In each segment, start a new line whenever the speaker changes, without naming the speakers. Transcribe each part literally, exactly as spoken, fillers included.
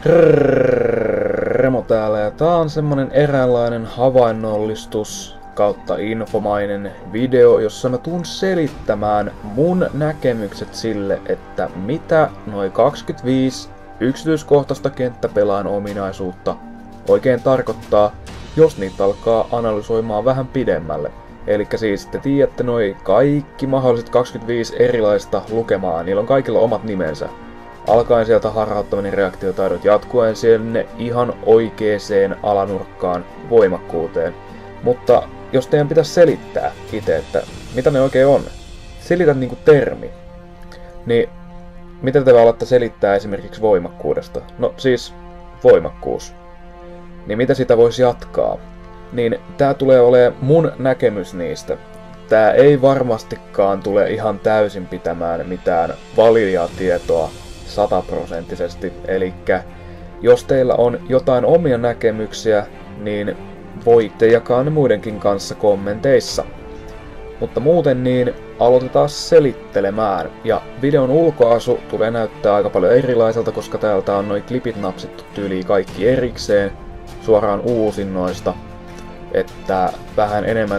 Remo täällä ja tää on semmonen eräänlainen havainnollistus kautta infomainen video, jossa mä tuun selittämään mun näkemykset sille, että mitä noi kaksikymmentäviisi yksityiskohtaista kenttäpelaan ominaisuutta oikein tarkoittaa, jos niitä alkaa analysoimaan vähän pidemmälle. Elikkä siis te tiedätte noi kaikki mahdolliset kaksikymmentäviisi erilaista lukemaa, niillä on kaikilla omat nimensä. Alkaen sieltä harhauttaminen reaktiotaidot jatkuen sinne ihan oikeeseen alanurkkaan voimakkuuteen. Mutta jos teidän pitäisi selittää itse, että mitä ne oikein on, selität niinku termi, niin miten te alatte selittää esimerkiksi voimakkuudesta? No siis voimakkuus. Niin mitä sitä voisi jatkaa? Niin tää tulee olemaan mun näkemys niistä. Tää ei varmastikaan tule ihan täysin pitämään mitään validia tietoa sataprosenttisesti. Elikkä jos teillä on jotain omia näkemyksiä, niin voitte jakaa ne muidenkin kanssa kommenteissa. Mutta muuten niin aloitetaan selittelemään. Ja videon ulkoasu tulee näyttää aika paljon erilaiselta, koska täältä on noi klipit napsittu tyyliin kaikki erikseen suoraan uusinnoista. Että vähän enemmän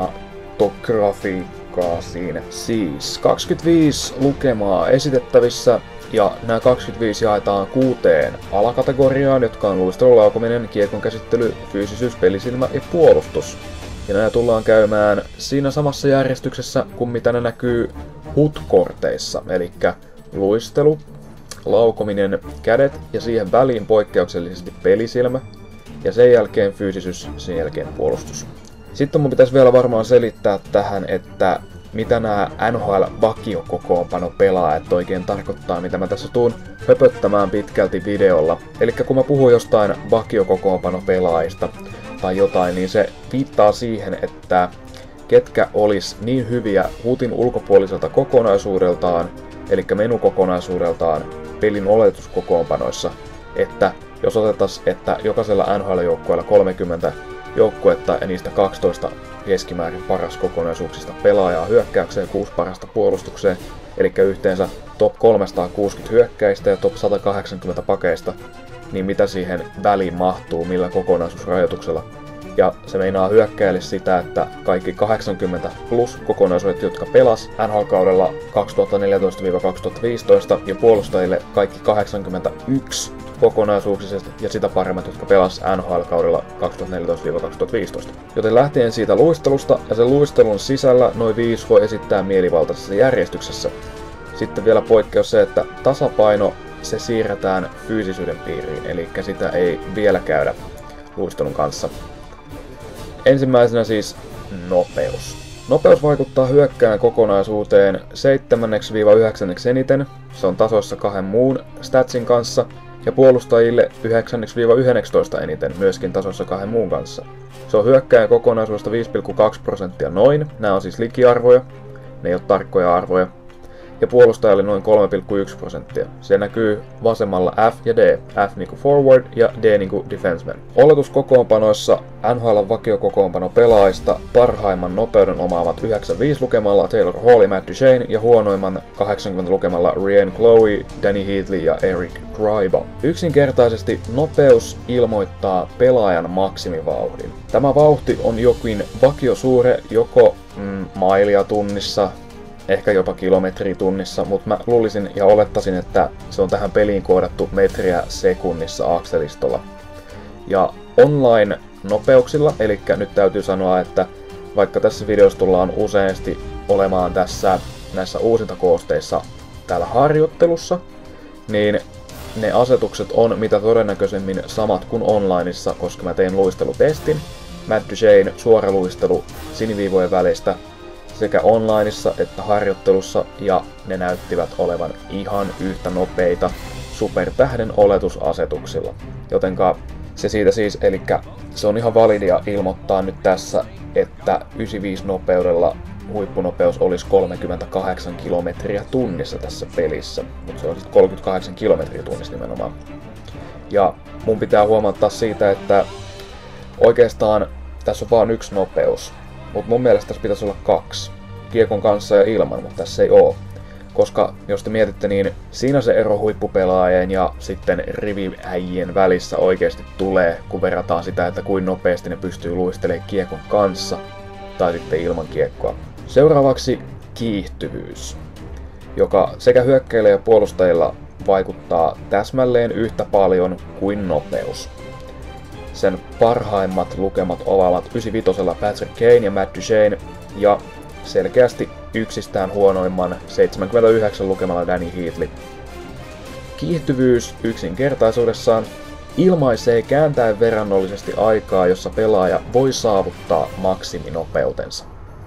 cinematografiikkaa siinä. Siis kaksikymmentäviisi lukemaa esitettävissä. Ja nämä kaksikymmentäviisi jaetaan kuuteen alakategoriaan, jotka on luistelu, laukominen, kiekon käsittely, fyysisyys, pelisilmä ja puolustus. Ja nämä tullaan käymään siinä samassa järjestyksessä kuin mitä ne näkyy H U T-korteissa, eli luistelu, laukominen, kädet ja siihen väliin poikkeuksellisesti pelisilmä. Ja sen jälkeen fyysisyys, sen jälkeen puolustus. Sitten mun pitäisi vielä varmaan selittää tähän, että mitä nämä N H L-vakiokokoonpano pelaajat oikein tarkoittaa, mitä mä tässä tuun höpöttämään pitkälti videolla. Eli kun mä puhun jostain vakiokokoonpano pelaajista tai jotain, niin se viittaa siihen, että ketkä olis niin hyviä H U Tin ulkopuoliselta kokonaisuudeltaan, eli menukokonaisuudeltaan pelin oletuskokoonpanoissa, että jos otetais, että jokaisella N H L-joukkueella kolmekymmentä joukkuetta ja niistä kaksitoista keskimäärin paras kokonaisuuksista pelaajaa hyökkäykseen ja kuusi parasta puolustukseen, eli yhteensä top kolmesataakuusikymmentä hyökkäistä ja top sata kahdeksankymmentä pakeista, niin mitä siihen väliin mahtuu, millä kokonaisuusrajoituksella. Ja se meinaa hyökkäille sitä, että kaikki kahdeksankymmentä plus kokonaisuudet, jotka pelas N H L-kaudella kaksituhattaneljätoista kaksituhattaviisitoista ja puolustajille kaikki kahdeksankymmentäyksi kokonaisuuksisesti ja sitä paremmat, jotka pelas N H L-kaudella kaksituhattaneljätoista kaksituhattaviisitoista. Joten lähtien siitä luistelusta ja sen luistelun sisällä noin viisi voi esittää mielivaltaisessa järjestyksessä. Sitten vielä poikkeus se, että tasapaino se siirretään fyysisyyden piiriin, eli sitä ei vielä käydä luistelun kanssa. Ensimmäisenä siis nopeus. Nopeus vaikuttaa hyökkään kokonaisuuteen seitsemänneksi yhdeksäs eniten, se on tasoissa kahden muun statsin kanssa, ja puolustajille yhdeksänneksi yhdestoista eniten, myöskin tasossa kahden muun kanssa. Se on hyökkään kokonaisuudesta viisi pilkku kaksi prosenttia noin, nämä on siis likiarvoja, ne ei ole tarkkoja arvoja, ja puolustajalle noin kolme pilkku yksi prosenttia. Se näkyy vasemmalla F ja D, F niinku forward ja D niinku defenseman. Oletuskokoonpanoissa N H L:n vakiokokoonpano pelaajista parhaimman nopeuden omaavat yhdeksänkymmentäviisi lukemalla Taylor Hall ja Matt Duchene ja huonoimman kahdeksankymmentä lukemalla Ryan Chloe, Danny Heatley ja Eric Gryba. Yksinkertaisesti nopeus ilmoittaa pelaajan maksimivauhdin. Tämä vauhti on jokin vakiosuure joko mm, mailia tunnissa, ehkä jopa kilometriä tunnissa, mutta mä luulisin ja olettaisin, että se on tähän peliin koodattu metriä sekunnissa akselistolla. Ja online-nopeuksilla, eli nyt täytyy sanoa, että vaikka tässä videossa tullaan useasti olemaan tässä näissä uusintakoosteissa täällä harjoittelussa, niin ne asetukset on mitä todennäköisemmin samat kuin onlineissa, koska mä tein luistelutestin. Matt Duchene suora luistelu siniviivojen välistä sekä onlineissa että harjoittelussa, ja ne näyttivät olevan ihan yhtä nopeita supertähden oletusasetuksilla. Jotenka se siitä siis, eli se on ihan validia ilmoittaa nyt tässä, että yhdeksänkymmentäviisi nopeudella huippunopeus olisi kolmekymmentäkahdeksan kilometriä tunnissa tässä pelissä, mutta se on sitten kolmekymmentäkahdeksan kilometriä tunnissa nimenomaan. Ja mun pitää huomauttaa siitä, että oikeastaan tässä on vaan yksi nopeus. Mutta mun mielestä tässä pitäisi olla kaksi. Kiekon kanssa ja ilman, mutta tässä ei oo. Koska jos te mietitte, niin siinä se ero huippupelaajien ja sitten riviäjien välissä oikeasti tulee, kun verrataan sitä, että kuin nopeasti ne pystyy luistelemaan kiekon kanssa tai sitten ilman kiekkoa. Seuraavaksi kiihtyvyys, joka sekä hyökkäillä ja puolustajilla vaikuttaa täsmälleen yhtä paljon kuin nopeus. Sen parhaimmat lukemat ovat yhdeksänkymmentäviisi Patrick Kane ja Matt Duchene ja selkeästi yksistään huonoimman seitsemänkymmentäyhdeksän lukemalla Danny Heatley. Kiihtyvyys yksinkertaisuudessaan ilmaisee kääntäen verrannollisesti aikaa, jossa pelaaja voi saavuttaa maksiminopeutensa.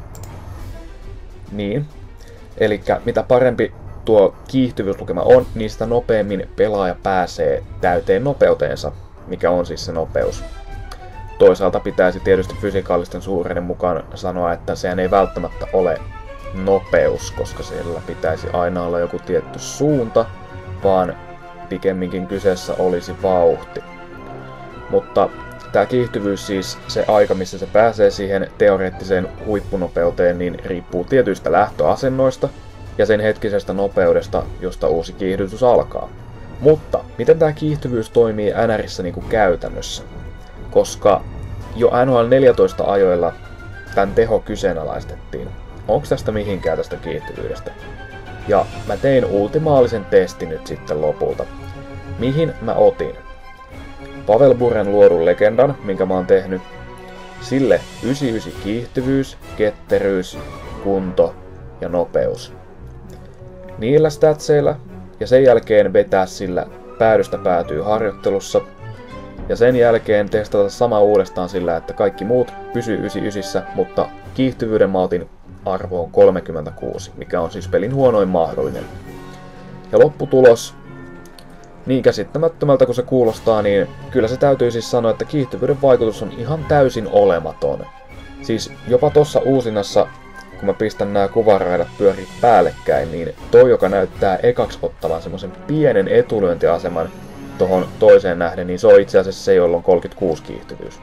Niin, eli mitä parempi tuo kiihtyvyyslukema on, niin sitä nopeammin pelaaja pääsee täyteen nopeuteensa, mikä on siis se nopeus. Toisaalta pitäisi tietysti fysikaalisten suureiden mukaan sanoa, että sehän ei välttämättä ole nopeus, koska siellä pitäisi aina olla joku tietty suunta, vaan pikemminkin kyseessä olisi vauhti. Mutta tämä kiihtyvyys, siis se aika, missä se pääsee siihen teoreettiseen huippunopeuteen, niin riippuu tietyistä lähtöasennoista ja sen hetkisestä nopeudesta, josta uusi kiihdytys alkaa. Mutta miten tämä kiihtyvyys toimii N R:ssä niin kuin käytännössä? Koska jo N H L neljätoista ajoilla tämän teho kyseenalaistettiin. Onko tästä mihinkään tästä kiihtyvyydestä? Ja mä tein ultimaalisen testin nyt sitten lopulta. Mihin mä otin? Pavel Buren luodun legendan, minkä mä oon tehnyt. Sille yhdeksänkymmentäyhdeksän kiihtyvyys, ketteryys, kunto ja nopeus. Niillä statseilla ja sen jälkeen vetää sillä päädystä päätyy harjoittelussa. Ja sen jälkeen testata sama uudestaan sillä, että kaikki muut pysyy yhdeksänkymmentäyhdeksän, mutta kiihtyvyyden mä otin arvoon kolmekymmentäkuusi, mikä on siis pelin huonoin mahdollinen. Ja lopputulos, niin käsittämättömältä kuin se kuulostaa, niin kyllä se täytyy siis sanoa, että kiihtyvyyden vaikutus on ihan täysin olematon. Siis jopa tossa uusinnassa, kun mä pistän nämä kuvaraidat pyörii päällekkäin, niin toi, joka näyttää ekaksi ottavan semmoisen pienen etulyöntiaseman tohon toiseen nähden, niin se on itse asiassa se, jolla on kolmekymmentäkuusi kiihtyvyys.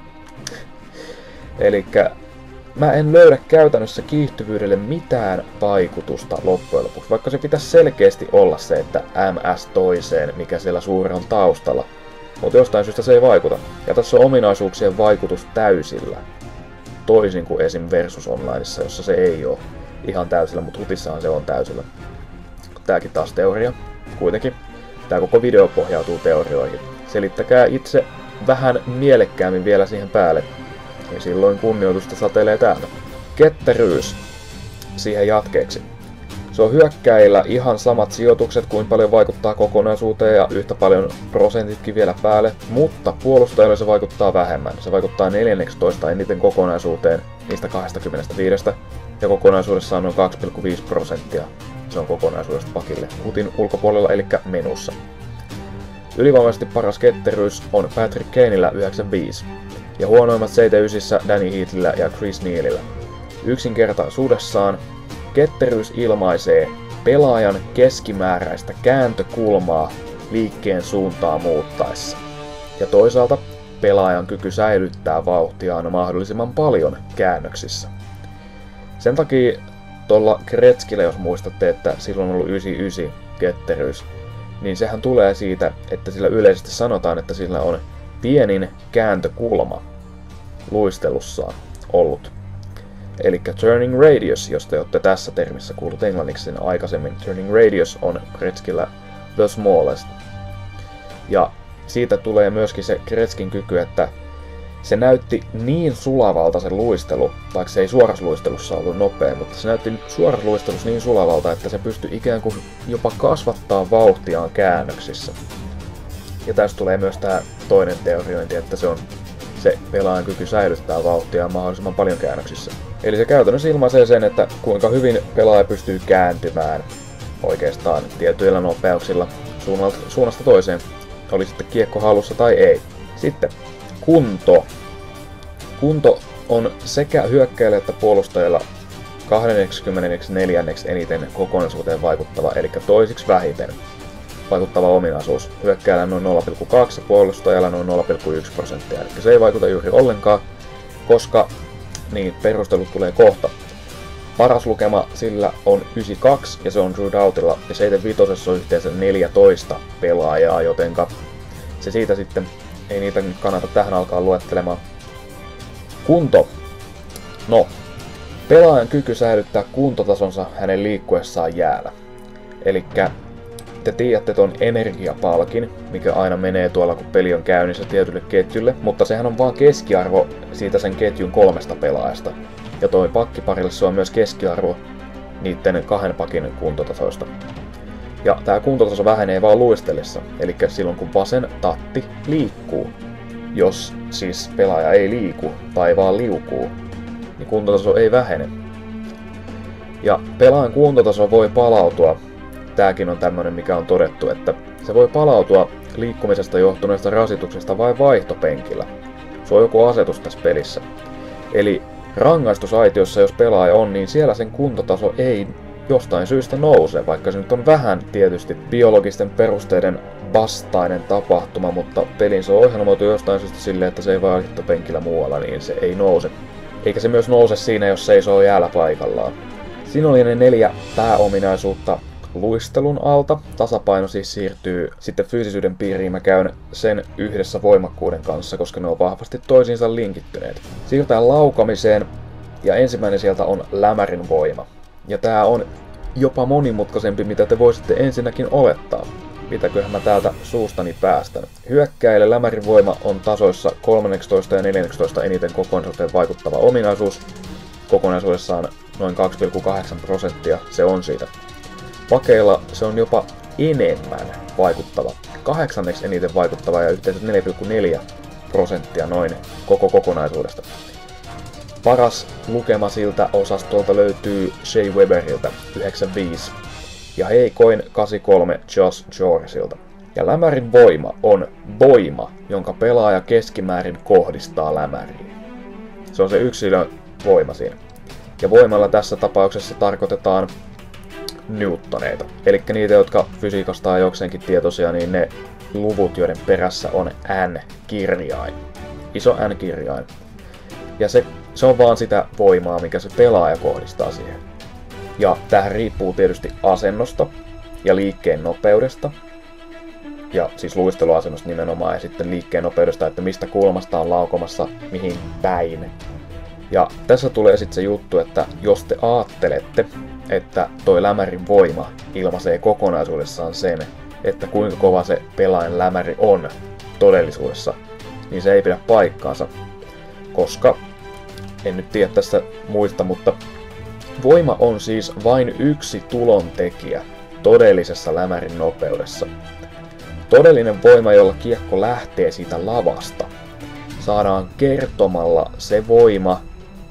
Elikkä mä en löydä käytännössä kiihtyvyydelle mitään vaikutusta loppujen lopuksi, vaikka se pitäisi selkeästi olla se, että M S toiseen, mikä siellä suuri on taustalla. Mutta jostain syystä se ei vaikuta. Ja tässä on ominaisuuksien vaikutus täysillä. Toisin kuin esim. Versus Onlineissa, jossa se ei ole ihan täysillä, mutta Hutissahan se on täysillä. Tääkin taas teoria. Kuitenkin. Tää koko video pohjautuu teorioihin. Selittäkää itse vähän mielekkäämmin vielä siihen päälle. Ja silloin kunnioitusta satelee täältä. Ketteryys. Siihen jatkeeksi. Se on hyökkäillä ihan samat sijoitukset, kuin paljon vaikuttaa kokonaisuuteen ja yhtä paljon prosentitkin vielä päälle, mutta puolustajille se vaikuttaa vähemmän. Se vaikuttaa neljätoista eniten kokonaisuuteen niistä kaksikymmentäviisi ja kokonaisuudessaan noin kaksi pilkku viisi prosenttia. Se on kokonaisuudesta pakille hutin ulkopuolella, eli menussa. Ylivoimaisesti paras ketteryys on Patrick Kaneillä yhdeksänkymmentäviisi ja huonoimmat seitsemänkymmentäyhdeksän Danny Heatleyllä ja Chris Nealilla. Yksinkertaisuudessaan ketteryys ilmaisee pelaajan keskimääräistä kääntökulmaa liikkeen suuntaa muuttaessa. Ja toisaalta pelaajan kyky säilyttää vauhtiaan mahdollisimman paljon käännöksissä. Sen takia tuolla Gretzkillä, jos muistatte, että silloin on ollut yhdeksänkymmentäyhdeksän ketteryys, niin sehän tulee siitä, että sillä yleisesti sanotaan, että sillä on pienin kääntökulma luistelussaan ollut. Eli turning radius, jos te olette tässä termissä kuullut englanniksi sen aikaisemmin. Turning radius on Gretzkillä the smallest. Ja siitä tulee myöskin se Gretzkin kyky, että se näytti niin sulavalta se luistelu, vaikka se ei suorasluistelussa ollut nopea, mutta se näytti suorasluistelussa niin sulavalta, että se pystyi ikään kuin jopa kasvattaa vauhtiaan käännöksissä. Ja tästä tulee myös tämä toinen teoriointi, että se on se pelaajan kyky säilyttää vauhtia mahdollisimman paljon käännöksissä. Eli se käytännössä ilmaisee sen, että kuinka hyvin pelaaja pystyy kääntymään oikeastaan tietyillä nopeuksilla suunnasta toiseen, oli sitten kiekko hallussa tai ei. Sitten kunto. Kunto on sekä hyökkäillä että puolustajilla kaksikymmentäneljä eniten kokonaisuuteen vaikuttava, eli toisiksi vähiten vaikuttava ominaisuus. Hyökkäällä noin nolla pilkku kaksi ja puolustajalla noin nolla pilkku yksi prosenttia, eli se ei vaikuta juuri ollenkaan, koska niin perustelut tulee kohta. Paras lukema sillä on yhdeksänkymmentäkaksi ja se on Drew Doughtilla, ja seitsemänkymmentäviisi on yhteensä neljätoista pelaajaa, jotenka se siitä sitten ei niitä nyt kannata tähän alkaa luettelemaan. Kunto. No, pelaajan kyky säilyttää kuntotasonsa hänen liikkuessaan jäällä. Elikkä te tiedätte ton energiapalkin, mikä aina menee tuolla kun peli on käynnissä tietylle ketjulle, mutta sehän on vaan keskiarvo siitä sen ketjun kolmesta pelaajasta. Ja toi pakkiparille se on myös keskiarvo niitten kahden pakin kuntotasoista. Ja tää kuntotaso vähenee vaan luistellessa, eli silloin kun vasen tatti liikkuu. Jos siis pelaaja ei liiku tai vaan liukuu, niin kuntotaso ei vähene. Ja pelaajan kuntotaso voi palautua, tääkin on tämmönen mikä on todettu, että se voi palautua liikkumisesta johtuneesta rasituksesta vain vaihtopenkillä. Se on joku asetus tässä pelissä. Eli rangaistusaitiossa jos pelaaja on, niin siellä sen kuntotaso ei jostain syystä nouse, vaikka se nyt on vähän tietysti biologisten perusteiden vastainen tapahtuma, mutta pelin se on ohjelmoitu jostain syystä silleen, että se ei vaihtopenkillä muualla, niin se ei nouse. Eikä se myös nouse siinä, jos seisoo jäällä paikallaan. Siinä oli ne neljä pääominaisuutta luistelun alta. Tasapaino siis siirtyy sitten fyysisyyden piiriin. Mä käyn sen yhdessä voimakkuuden kanssa, koska ne on vahvasti toisiinsa linkittyneet. Siirrytään laukamiseen ja ensimmäinen sieltä on lämärin voima. Ja tää on jopa monimutkaisempi, mitä te voisitte ensinnäkin olettaa. Mitäköhän mä täältä suustani päästän. Hyökkäille lämärin voima on tasoissa kolmetoista ja neljätoista eniten kokonaisuuteen vaikuttava ominaisuus. Kokonaisuudessaan noin kaksi pilkku kahdeksan prosenttia se on siitä. Pakeilla se on jopa enemmän vaikuttava. Kahdeksanneksi eniten vaikuttava ja yhteensä neljä pilkku neljä prosenttia noin koko kokonaisuudesta. Paras lukema siltä osastolta löytyy Shea Weberiltä yhdeksänkymmentäviisi ja heikoin kahdeksankymmentäkolme Josh Jorsilta. Ja lämärin voima on voima, jonka pelaaja keskimäärin kohdistaa lämäriin. Se on se yksilön voima siinä. Ja voimalla tässä tapauksessa tarkoitetaan newtoneita. Eli niitä, jotka fysiikasta on jokseenkin tietoisia, niin ne luvut, joiden perässä on N-kirjain. Iso N-kirjain. Ja se, se on vaan sitä voimaa, mikä se pelaaja kohdistaa siihen. Ja tähän riippuu tietysti asennosta ja liikkeen nopeudesta. Ja siis luisteluasennosta nimenomaan ja sitten liikkeen nopeudesta, että mistä kulmasta on laukomassa mihin päin. Ja tässä tulee sitten se juttu, että jos te aattelette, että toi lämärin voima ilmaisee kokonaisuudessaan sen, että kuinka kova se pelaajan lämäri on todellisuudessa, niin se ei pidä paikkaansa. Koska, en nyt tiedä tässä muista, mutta voima on siis vain yksi tulontekijä todellisessa lämärin nopeudessa. Todellinen voima, jolla kiekko lähtee siitä lavasta, saadaan kertomalla se voima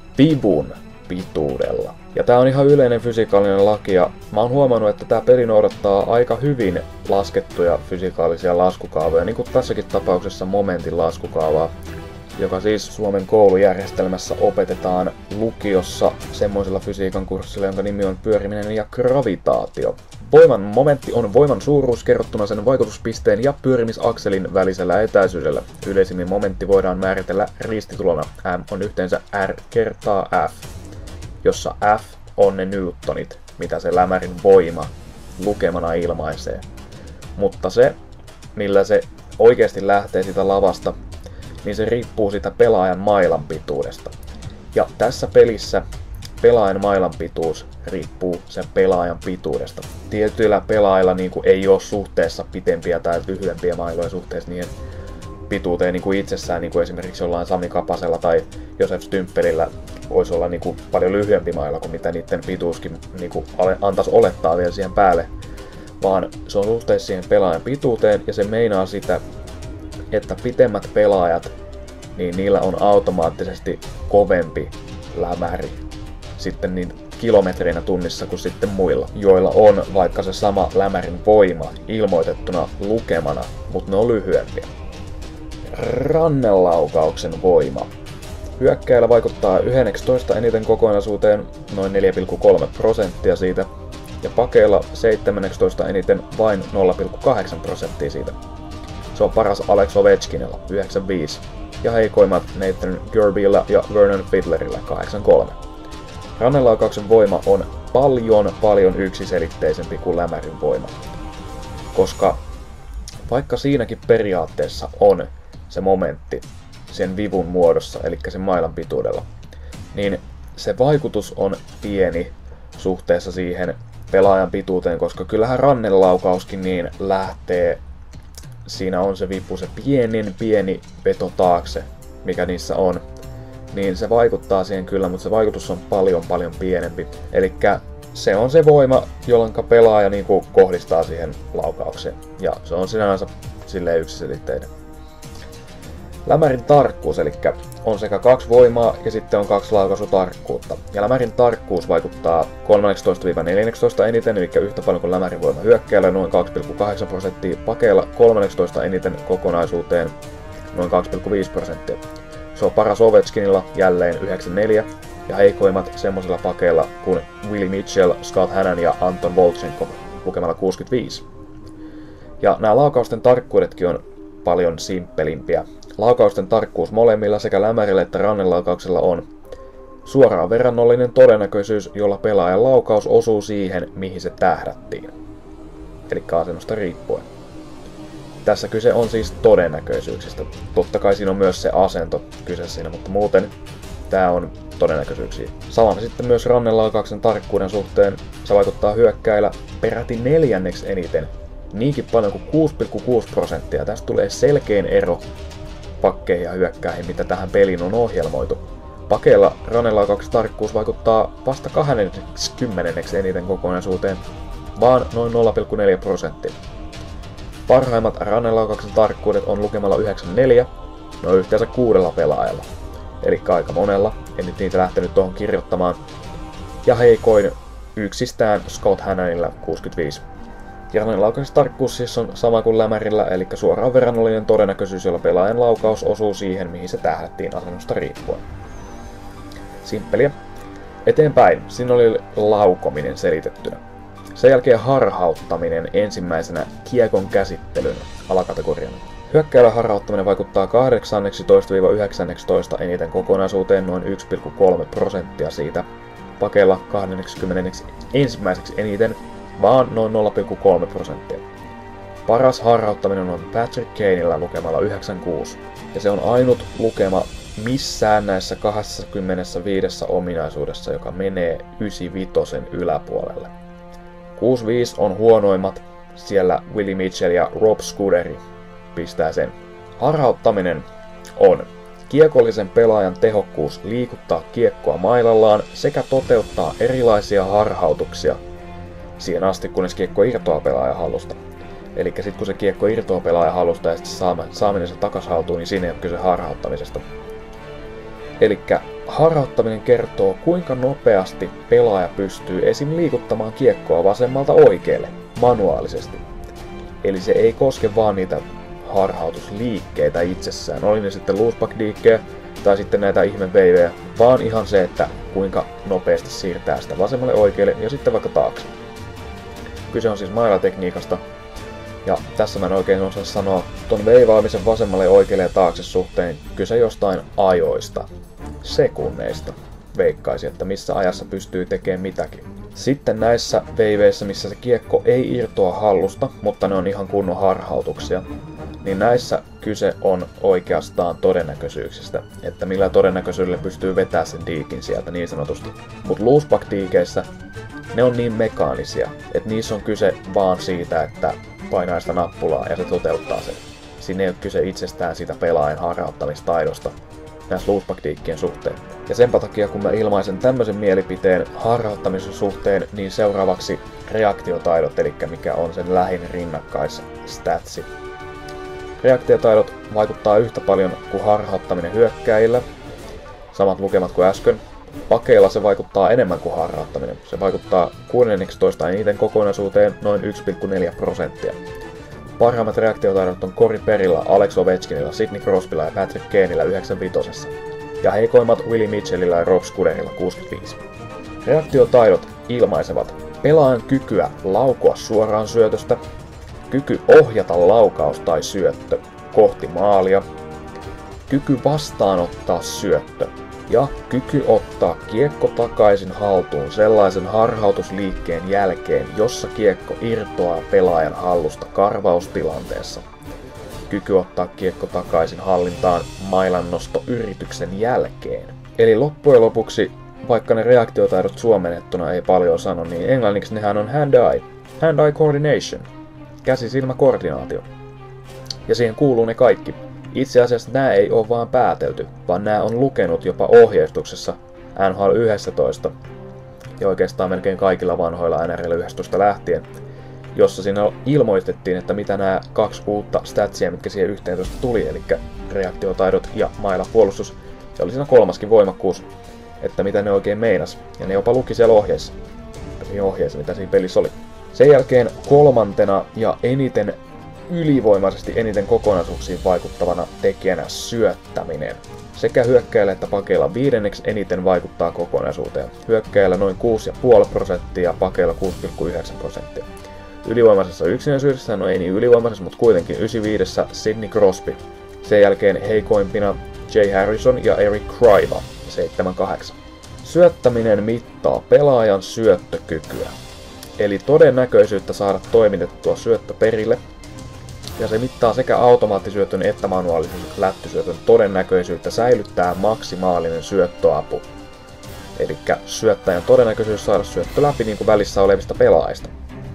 vivun pituudella. Ja tää on ihan yleinen fysikaalinen laki ja mä oon huomannut, että tää peli noudattaa aika hyvin laskettuja fysikaalisia laskukaavoja, niin kuin tässäkin tapauksessa momentin laskukaavaa, joka siis Suomen koulujärjestelmässä opetetaan lukiossa semmoisella fysiikan kurssilla, jonka nimi on pyöriminen ja gravitaatio. Voiman momentti on voiman suuruus kerrottuna sen vaikutuspisteen ja pyörimisakselin välisellä etäisyydellä. Yleisimmin momentti voidaan määritellä ristitulona. M on yhteensä R kertaa F, jossa F on ne newtonit, mitä se lämärin voima lukemana ilmaisee. Mutta se, millä se oikeasti lähtee siitä lavasta, niin se riippuu siitä pelaajan mailan pituudesta. Ja tässä pelissä pelaajan mailan pituus riippuu sen pelaajan pituudesta. Tietyillä pelaajilla niin kuin ei ole suhteessa pitempiä tai lyhyempiä mailoja suhteessa niiden pituuteen niin kuin itsessään, niin kuin esimerkiksi jollain Sami Kapasella tai Josef Stymppelillä voisi olla niin kuin paljon lyhyempi maila kuin mitä niiden pituuskin niin kuin antaisi olettaa vielä siihen päälle. Vaan se on suhteessa siihen pelaajan pituuteen ja se meinaa sitä, että pitemmät pelaajat, niin niillä on automaattisesti kovempi lämäri sitten niin kilometreinä tunnissa kuin sitten muilla, joilla on vaikka se sama lämärin voima ilmoitettuna lukemana, mutta ne on lyhyempiä. Rannelaukauksen voima. Hyökkäillä vaikuttaa yksitoista eniten kokonaisuuteen, noin neljä pilkku kolme prosenttia siitä, ja pakeilla seitsemäntoista eniten vain nolla pilkku kahdeksan prosenttia siitä. Se on paras Alex Ovechkinilla, yhdeksänkymmentäviisi, ja heikoimmat Nathan Gerbyllä ja Vernon Fiddlerillä, kahdeksankymmentäkolme. Rannelaukauksen voima on paljon paljon yksiselitteisempi kuin lämärin voima. Koska vaikka siinäkin periaatteessa on se momentti sen vivun muodossa, eli sen mailan pituudella, niin se vaikutus on pieni suhteessa siihen pelaajan pituuteen, koska kyllähän rannelaukauskin niin lähtee, siinä on se vipu, se pienin pieni veto taakse, mikä niissä on, niin se vaikuttaa siihen kyllä, mutta se vaikutus on paljon paljon pienempi. Elikkä se on se voima, jolloin pelaaja niin kuin kohdistaa siihen laukaukseen, ja se on sinänsä silleen yksiselitteinen. Lämärin tarkkuus, eli on sekä kaksi voimaa ja sitten on kaksi laukaisutarkkuutta. Ja lämärin tarkkuus vaikuttaa kolmetoista neljätoista eniten, eli yhtä paljon kuin lämärin voima hyökkäällä, noin kaksi pilkku kahdeksan prosenttia, pakeilla kolmetoista eniten kokonaisuuteen, noin kaksi pilkku viisi prosenttia. Se on paras Ovechkinilla jälleen yhdeksänkymmentäneljä, ja heikoimmat semmoisilla pakeilla kuin Willie Mitchell, Scott Hannan ja Anton Volchenkov lukemalla kuusikymmentäviisi. Ja nämä laukausten tarkkuudetkin on paljon simppelimpiä. Laukausten tarkkuus molemmilla sekä lämärillä että rannelaukauksella on suoraan verrannollinen todennäköisyys, jolla pelaajan laukaus osuu siihen, mihin se tähdättiin. Eli asennosta riippuen. Tässä kyse on siis todennäköisyyksistä. Totta kai siinä on myös se asento kyse siinä, mutta muuten tää on todennäköisyyksiä. Samoin sitten myös rannelaukauksen tarkkuuden suhteen se vaikuttaa hyökkäillä peräti neljänneksi eniten. Niinkin paljon kuin kuusi pilkku kuusi prosenttia. Tästä tulee selkein ero pakkeihin ja hyökkääjiin, mitä tähän peliin on ohjelmoitu. Pakeilla rannelaukauksen tarkkuus vaikuttaa vasta kaksikymmentä eniten kokonaisuuteen, vaan noin nolla pilkku neljä prosenttia. Parhaimmat rannelaukauksen tarkkuudet on lukemalla yhdeksänkymmentäneljä, noin yhteensä kuudella pelaajalla. Eli aika monella, en nyt niitä lähtenyt tuohon kirjoittamaan. Ja heikoin yksistään Scott Hannanilla kuusikymmentäviisi. Ja rannelaukauksen tarkkuus siis on sama kuin lämärillä, eli suoraan verrannollinen todennäköisyys, jolla pelaajan laukaus osuu siihen, mihin se tähdättiin asennosta riippuen. Simppeliä. Eteenpäin, siinä oli laukominen selitettynä. Sen jälkeen harhauttaminen ensimmäisenä kiekon käsittelyn alakategoriana. Hyökkääjällä harhauttaminen vaikuttaa kahdeksantoista yhdeksäntoista eniten kokonaisuuteen, noin yksi pilkku kolme prosenttia siitä. Pakeilla kaksikymmentä ensimmäiseksi eniten, vaan noin nolla pilkku kolme prosenttia. Paras harhauttaminen on Patrick Kaneillä lukemalla yhdeksänkymmentäkuusi, ja se on ainut lukema missään näissä kaksikymmentäviisi ominaisuudessa, joka menee yhdeksänkymmentäviisi yläpuolelle. kuusikymmentäviisi on huonoimmat, siellä Willie Mitchell ja Rob Scuderi pistää sen. Harhauttaminen on kiekollisen pelaajan tehokkuus liikuttaa kiekkoa mailallaan sekä toteuttaa erilaisia harhautuksia siihen asti, kunnes kiekko irtoaa pelaajan hallusta. Eli sitten kun se kiekko irtoaa pelaajan hallusta ja sitten saaminen se takas haltuun, niin siinä ei ole kyse harhauttamisesta. Eli harhauttaminen kertoo, kuinka nopeasti pelaaja pystyy esim. Liikuttamaan kiekkoa vasemmalta oikealle manuaalisesti. Eli se ei koske vaan niitä harhautusliikkeitä itsessään, oli ne sitten loosback-diikkejä tai sitten näitä ihmeveivejä, vaan ihan se, että kuinka nopeasti siirtää sitä vasemmalle oikealle ja sitten vaikka taakse. Kyse on siis mailatekniikasta, ja tässä mä en oikein osaa sanoa ton veivaamisen vasemmalle oikealle ja taakse suhteen kyse jostain ajoista, sekunneista. Veikkaisi, että missä ajassa pystyy tekemään mitäkin. Sitten näissä veiveissä, missä se kiekko ei irtoa hallusta, mutta ne on ihan kunnon harhautuksia, niin näissä kyse on oikeastaan todennäköisyyksistä, että millä todennäköisyydellä pystyy vetämään sen diikin sieltä niin sanotusti. Mutta loosback-diikeissä ne on niin mekaanisia, että niissä on kyse vaan siitä, että painaa sitä nappulaa ja se toteuttaa sen. Siinä ei ole kyse itsestään siitä pelaajan harhauttamistaidosta näissä loosback-diikkien suhteen. Ja senpä takia, kun mä ilmaisen tämmöisen mielipiteen harhauttamisen suhteen, niin seuraavaksi reaktiotaidot, eli mikä on sen lähin rinnakkaisstatsi. Reaktiotaidot vaikuttaa yhtä paljon kuin harhauttaminen hyökkääjillä, samat lukemat kuin äsken. Pakeilla se vaikuttaa enemmän kuin harhauttaminen. Se vaikuttaa kuusitoista eniten kokonaisuuteen, noin yksi pilkku neljä prosenttia. Parhaimmat reaktiotaidot on Corey Perryllä, Alex Ovechkinilla, Sidney Crosbylla ja Patrick Kaneillä yhdeksänkymmentäviisi. Ja heikoimmat Willie Mitchellillä ja Rob Scuderilla kuusikymmentäviisi. Reaktiotaidot ilmaisevat pelaajan kykyä laukoa suoraan syötöstä, kyky ohjata laukaus tai syöttö kohti maalia, kyky vastaanottaa syöttö ja kyky ottaa kiekko takaisin haltuun sellaisen harhautusliikkeen jälkeen, jossa kiekko irtoaa pelaajan hallusta karvaustilanteessa. Kyky ottaa kiekko takaisin hallintaan mailannostoyrityksen jälkeen. Eli loppujen lopuksi, vaikka ne reaktiotaidot suomennettuna ei paljon sano, niin englanniksi nehän on hand-eye. Hand-eye coordination. Käsi-silmä-koordinaatio. Ja siihen kuuluu ne kaikki. Itse asiassa nämä ei ole vaan päätelty, vaan nämä on lukenut jopa ohjeistuksessa N H L yksitoista ja oikeastaan melkein kaikilla vanhoilla N R L yksitoista lähtien, jossa siinä ilmoitettiin, että mitä nämä kaksi uutta statsia, mitkä siihen yhteentoista tuli, eli reaktiotaidot ja mailapuolustus, se oli siinä kolmaskin voimakkuus, että mitä ne oikein meinas, ja ne jopa luki siellä ohjeissa, siinä ohjeissa, mitä siinä pelissä oli. Sen jälkeen kolmantena ja eniten ylivoimaisesti eniten kokonaisuuksiin vaikuttavana tekijänä syöttäminen. Sekä hyökkäillä että pakeilla viidenneksi eniten vaikuttaa kokonaisuuteen. Hyökkäillä noin kuusi pilkku viisi prosenttia ja pakeilla kuusi pilkku yhdeksän prosenttia. Ylivoimaisessa yksinäisyydessä, no ei niin ylivoimaisessa, mutta kuitenkin yhdeksänkymmentäviisi Sidney Crosby. Sen jälkeen heikoimpina Jay Harrison ja Eric Kraiva seitsemän kahdeksan. Syöttäminen mittaa pelaajan syöttökykyä, eli todennäköisyyttä saada toimitettua syöttö perille, ja se mittaa sekä automaattisyötön että manuaalisen lättysyötön todennäköisyyttä säilyttää maksimaalinen syöttöapu. Eli syöttäjän todennäköisyys saada syöttö läpi niin kuin välissä olevista pelaajista.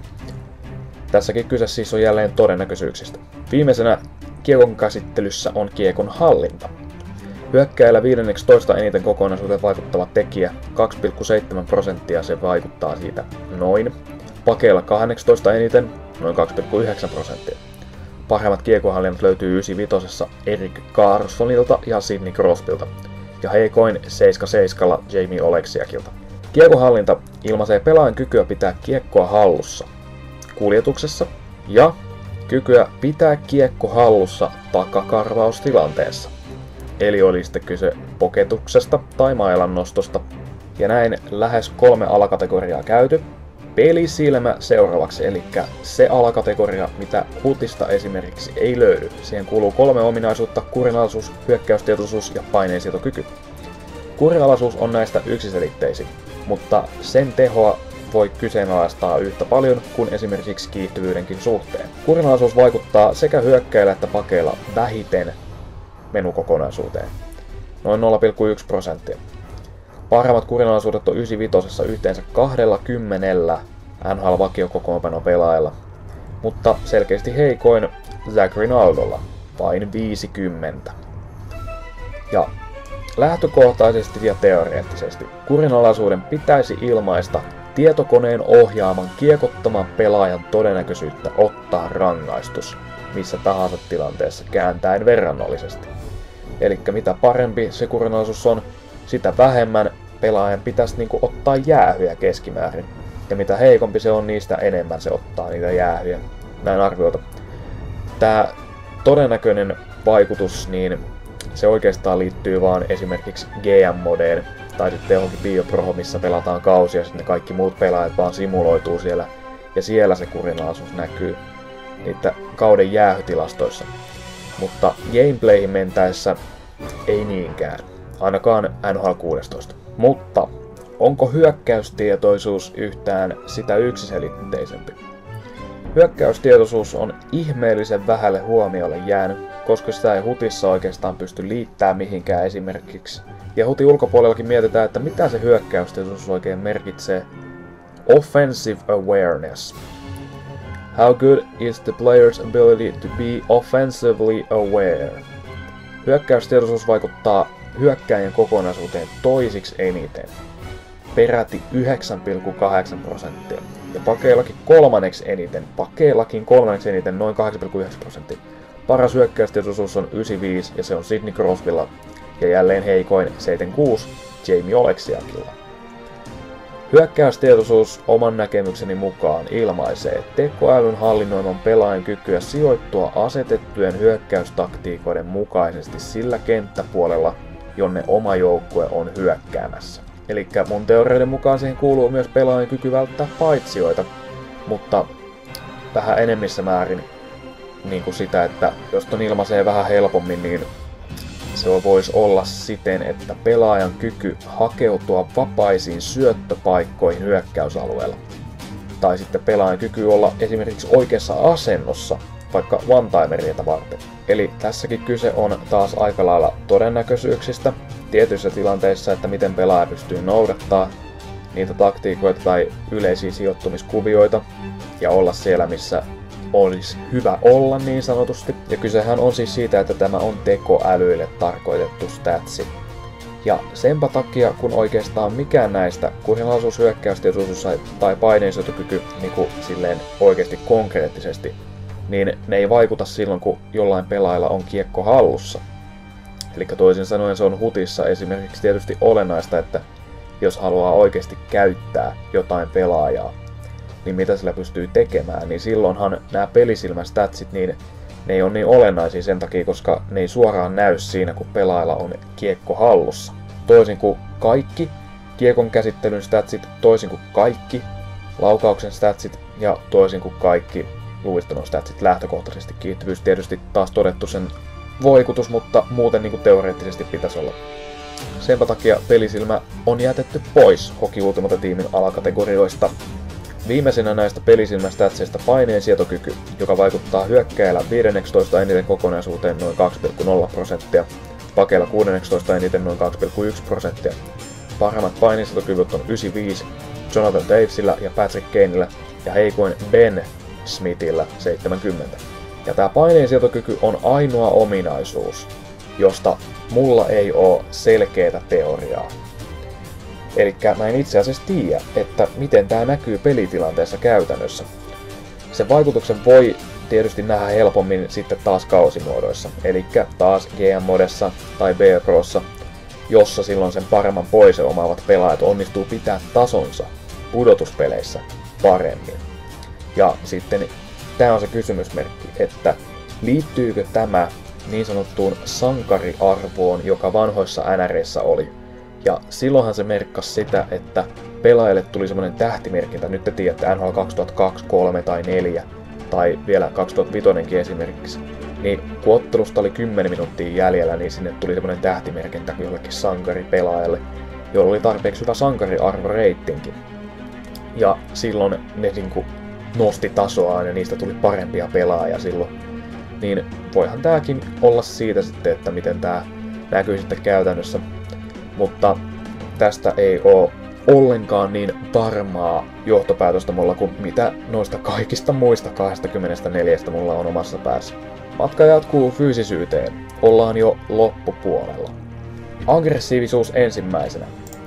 Tässäkin kyse siis on jälleen todennäköisyyksistä. Viimeisenä kiekon käsittelyssä on kiekon hallinta. Hyökkäillä viidenneksi toista eniten kokonaisuuteen vaikuttava tekijä, kaksi pilkku seitsemän prosenttia se vaikuttaa siitä noin. Pakeilla kahdeksantoista eniten, noin kaksi pilkku yhdeksän prosenttia. Parhaimmat kiekonhallinnat löytyy yhdeksänkymmentäviisi Erik Karlssonilta ja Sidney Crosbylta, ja heikoin seitsemän seitsemän Jamie Oleksiakilta. Kiekonhallinta ilmaisee pelaajan kykyä pitää kiekkoa hallussa, kuljetuksessa ja kykyä pitää kiekko hallussa takakarvaustilanteessa. Eli oli sitten kyse poketuksesta tai mailan nostosta. Ja näin lähes kolme alakategoriaa käyty. Pelisilmä seuraavaksi, eli se alakategoria, mitä hutista esimerkiksi ei löydy. Siihen kuuluu kolme ominaisuutta: kurinalaisuus, hyökkäystietoisuus ja paineensietokyky. Kurinalaisuus on näistä yksiselitteisin, mutta sen tehoa voi kyseenalaistaa yhtä paljon kuin esimerkiksi kiihtyvyydenkin suhteen. Kurinalaisuus vaikuttaa sekä hyökkäillä että pakeilla vähiten menukokonaisuuteen, noin nolla pilkku yksi prosenttia. Parhaimmat kurinalaisuudet on yhdeksänkymmentäviisi yhteensä kaksikymmentä N H L-vakiokokoonpano pelaajalla, mutta selkeästi heikoin Zach Rinaldolla, vain viisikymmentä. Ja lähtökohtaisesti ja teoreettisesti kurinalaisuuden pitäisi ilmaista tietokoneen ohjaaman kiekottoman pelaajan todennäköisyyttä ottaa rangaistus missä tahansa tilanteessa kääntäen verrannollisesti. Eli mitä parempi se kurinalaisuus on, sitä vähemmän pelaajan pitäisi niinku ottaa jäähyjä keskimäärin. Ja mitä heikompi se on, niistä enemmän se ottaa niitä jäähyjä. Näin arvioita. Tää todennäköinen vaikutus, niin se oikeastaan liittyy vaan esimerkiksi G M-modeen tai sitten johonkin bioproho, missä pelataan kausia ja sitten kaikki muut pelaajat vaan simuloituu siellä. Ja siellä se kurinalaisuus näkyy niitä kauden jäähytilastoissa. Mutta gameplayhin mentäessä ei niinkään, ainakaan N H L kuusitoista. Mutta onko hyökkäystietoisuus yhtään sitä yksiselitteisempi? Hyökkäystietoisuus on ihmeellisen vähälle huomiolle jäänyt, koska sitä ei hutissa oikeastaan pysty liittämään mihinkään esimerkiksi. Ja hutin ulkopuolellakin mietitään, että mitä se hyökkäystietoisuus oikein merkitsee. Offensive awareness. How good is the player's ability to be offensively aware? Hyökkäystietoisuus vaikuttaa hyökkäjän kokonaisuuteen toisiksi eniten, peräti yhdeksän pilkku kahdeksan prosenttia. Ja pakeillakin kolmanneksi eniten, pakeillakin kolmanneksi eniten noin kahdeksan pilkku yhdeksän prosenttia. Paras hyökkäystietoisuus on yhdeksänkymmentäviisi ja se on Sidney Crosbylla. Ja jälleen heikoin seitsemänkymmentäkuusi Jamie Oleksiakilla. Hyökkäystietoisuus oman näkemykseni mukaan ilmaisee tekoälyn hallinnoiman pelaajan kykyä sijoittua asetettujen hyökkäystaktiikoiden mukaisesti sillä kenttäpuolella, jonne oma joukkue on hyökkäämässä. Eli mun teorioiden mukaan siihen kuuluu myös pelaajan kyky välttää paitsioita, mutta vähän enemmissä määrin niin kuin sitä, että jos ton ilmaisee vähän helpommin, niin se voisi olla siten, että pelaajan kyky hakeutua vapaisiin syöttöpaikkoihin hyökkäysalueella. Tai sitten pelaajan kyky olla esimerkiksi oikeassa asennossa, vaikka one-timereita varten. Eli tässäkin kyse on taas aika lailla todennäköisyyksistä tietyissä tilanteissa, että miten pelaaja pystyy noudattaa niitä taktiikoita tai yleisiä sijoittumiskuvioita ja olla siellä, missä olisi hyvä olla niin sanotusti. Ja kysehän on siis siitä, että tämä on tekoälyille tarkoitettu statsi. Ja senpä takia, kun oikeastaan mikään näistä kurinalaisuus, hyökkäystietoisuus tai paineensietokyky niin kuin silleen oikeasti konkreettisesti, niin ne ei vaikuta silloin, kun jollain pelaajalla on kiekko hallussa. Eli toisin sanoen se on hutissa esimerkiksi tietysti olennaista, että jos haluaa oikeasti käyttää jotain pelaajaa, niin mitä sillä pystyy tekemään, niin silloinhan nämä pelisilmästatsit, niin ne ei ole niin olennaisia sen takia, koska ne ei suoraan näy siinä, kun pelaajalla on kiekko hallussa. Toisin kuin kaikki kiekon käsittelyn statsit, toisin kuin kaikki laukauksen statsit ja toisin kuin kaikki luistelun statsit lähtökohtaisesti. Kiihtyvyys tietysti taas todettu sen voikutus, mutta muuten niin kuin teoreettisesti pitäisi olla. Senpä takia pelisilmä on jätetty pois Hockey Ultimate-tiimin alakategorioista. Viimeisenä näistä pelisilmästatseista paineensietokyky, joka vaikuttaa hyökkäjällä viisitoista eniten kokonaisuuteen noin kaksi pilkku nolla prosenttia, pakeilla kuusitoista eniten noin kaksi pilkku yksi prosenttia. Parhaimmat paineensietokyvyt on yhdeksänkymmentäviisi Jonathan Tavesillä ja Patrick Kaneillä ja heikoin Ben Smithillä seitsemänkymmentä. Ja tää paineensietokyky on ainoa ominaisuus, josta mulla ei oo selkeää teoriaa. Elikkä mä en itse asiassa tiedä, että miten tää näkyy pelitilanteessa käytännössä. Sen vaikutuksen voi tietysti nähdä helpommin sitten taas kausimuodoissa, elikkä taas G M-modessa tai B Prossa, jossa silloin sen paremman poisen omaavat pelaajat onnistuu pitää tasonsa pudotuspeleissä paremmin. Ja sitten tää on se kysymysmerkki, että liittyykö tämä niin sanottuun sankariarvoon, joka vanhoissa N R-issä oli. Ja silloinhan se merkkasi sitä, että pelaajille tuli semmoinen tähtimerkintä, nyt te tiedätte N H L kaksituhattakaksi, kolme tai neljä, tai vielä kaksituhattaviisi esimerkiksi, niin kun ottelusta oli kymmenen minuuttia jäljellä, niin sinne tuli semmoinen tähtimerkintä jollekin sankaripelaajalle, jolla oli tarpeeksi hyvä sankariarvoreitinkin. Ja silloin ne niinku nosti tasoaan ja niistä tuli parempia pelaajia silloin. Niin voihan tääkin olla siitä sitten, että miten tää näkyy sitten käytännössä. Mutta tästä ei oo ollenkaan niin varmaa johtopäätöstä mulla kuin mitä noista kaikista muista kaksikymmentäneljä mulla on omassa päässä. Matka jatkuu fyysisyyteen. Ollaan jo loppupuolella. Aggressiivisuus ensimmäisenä.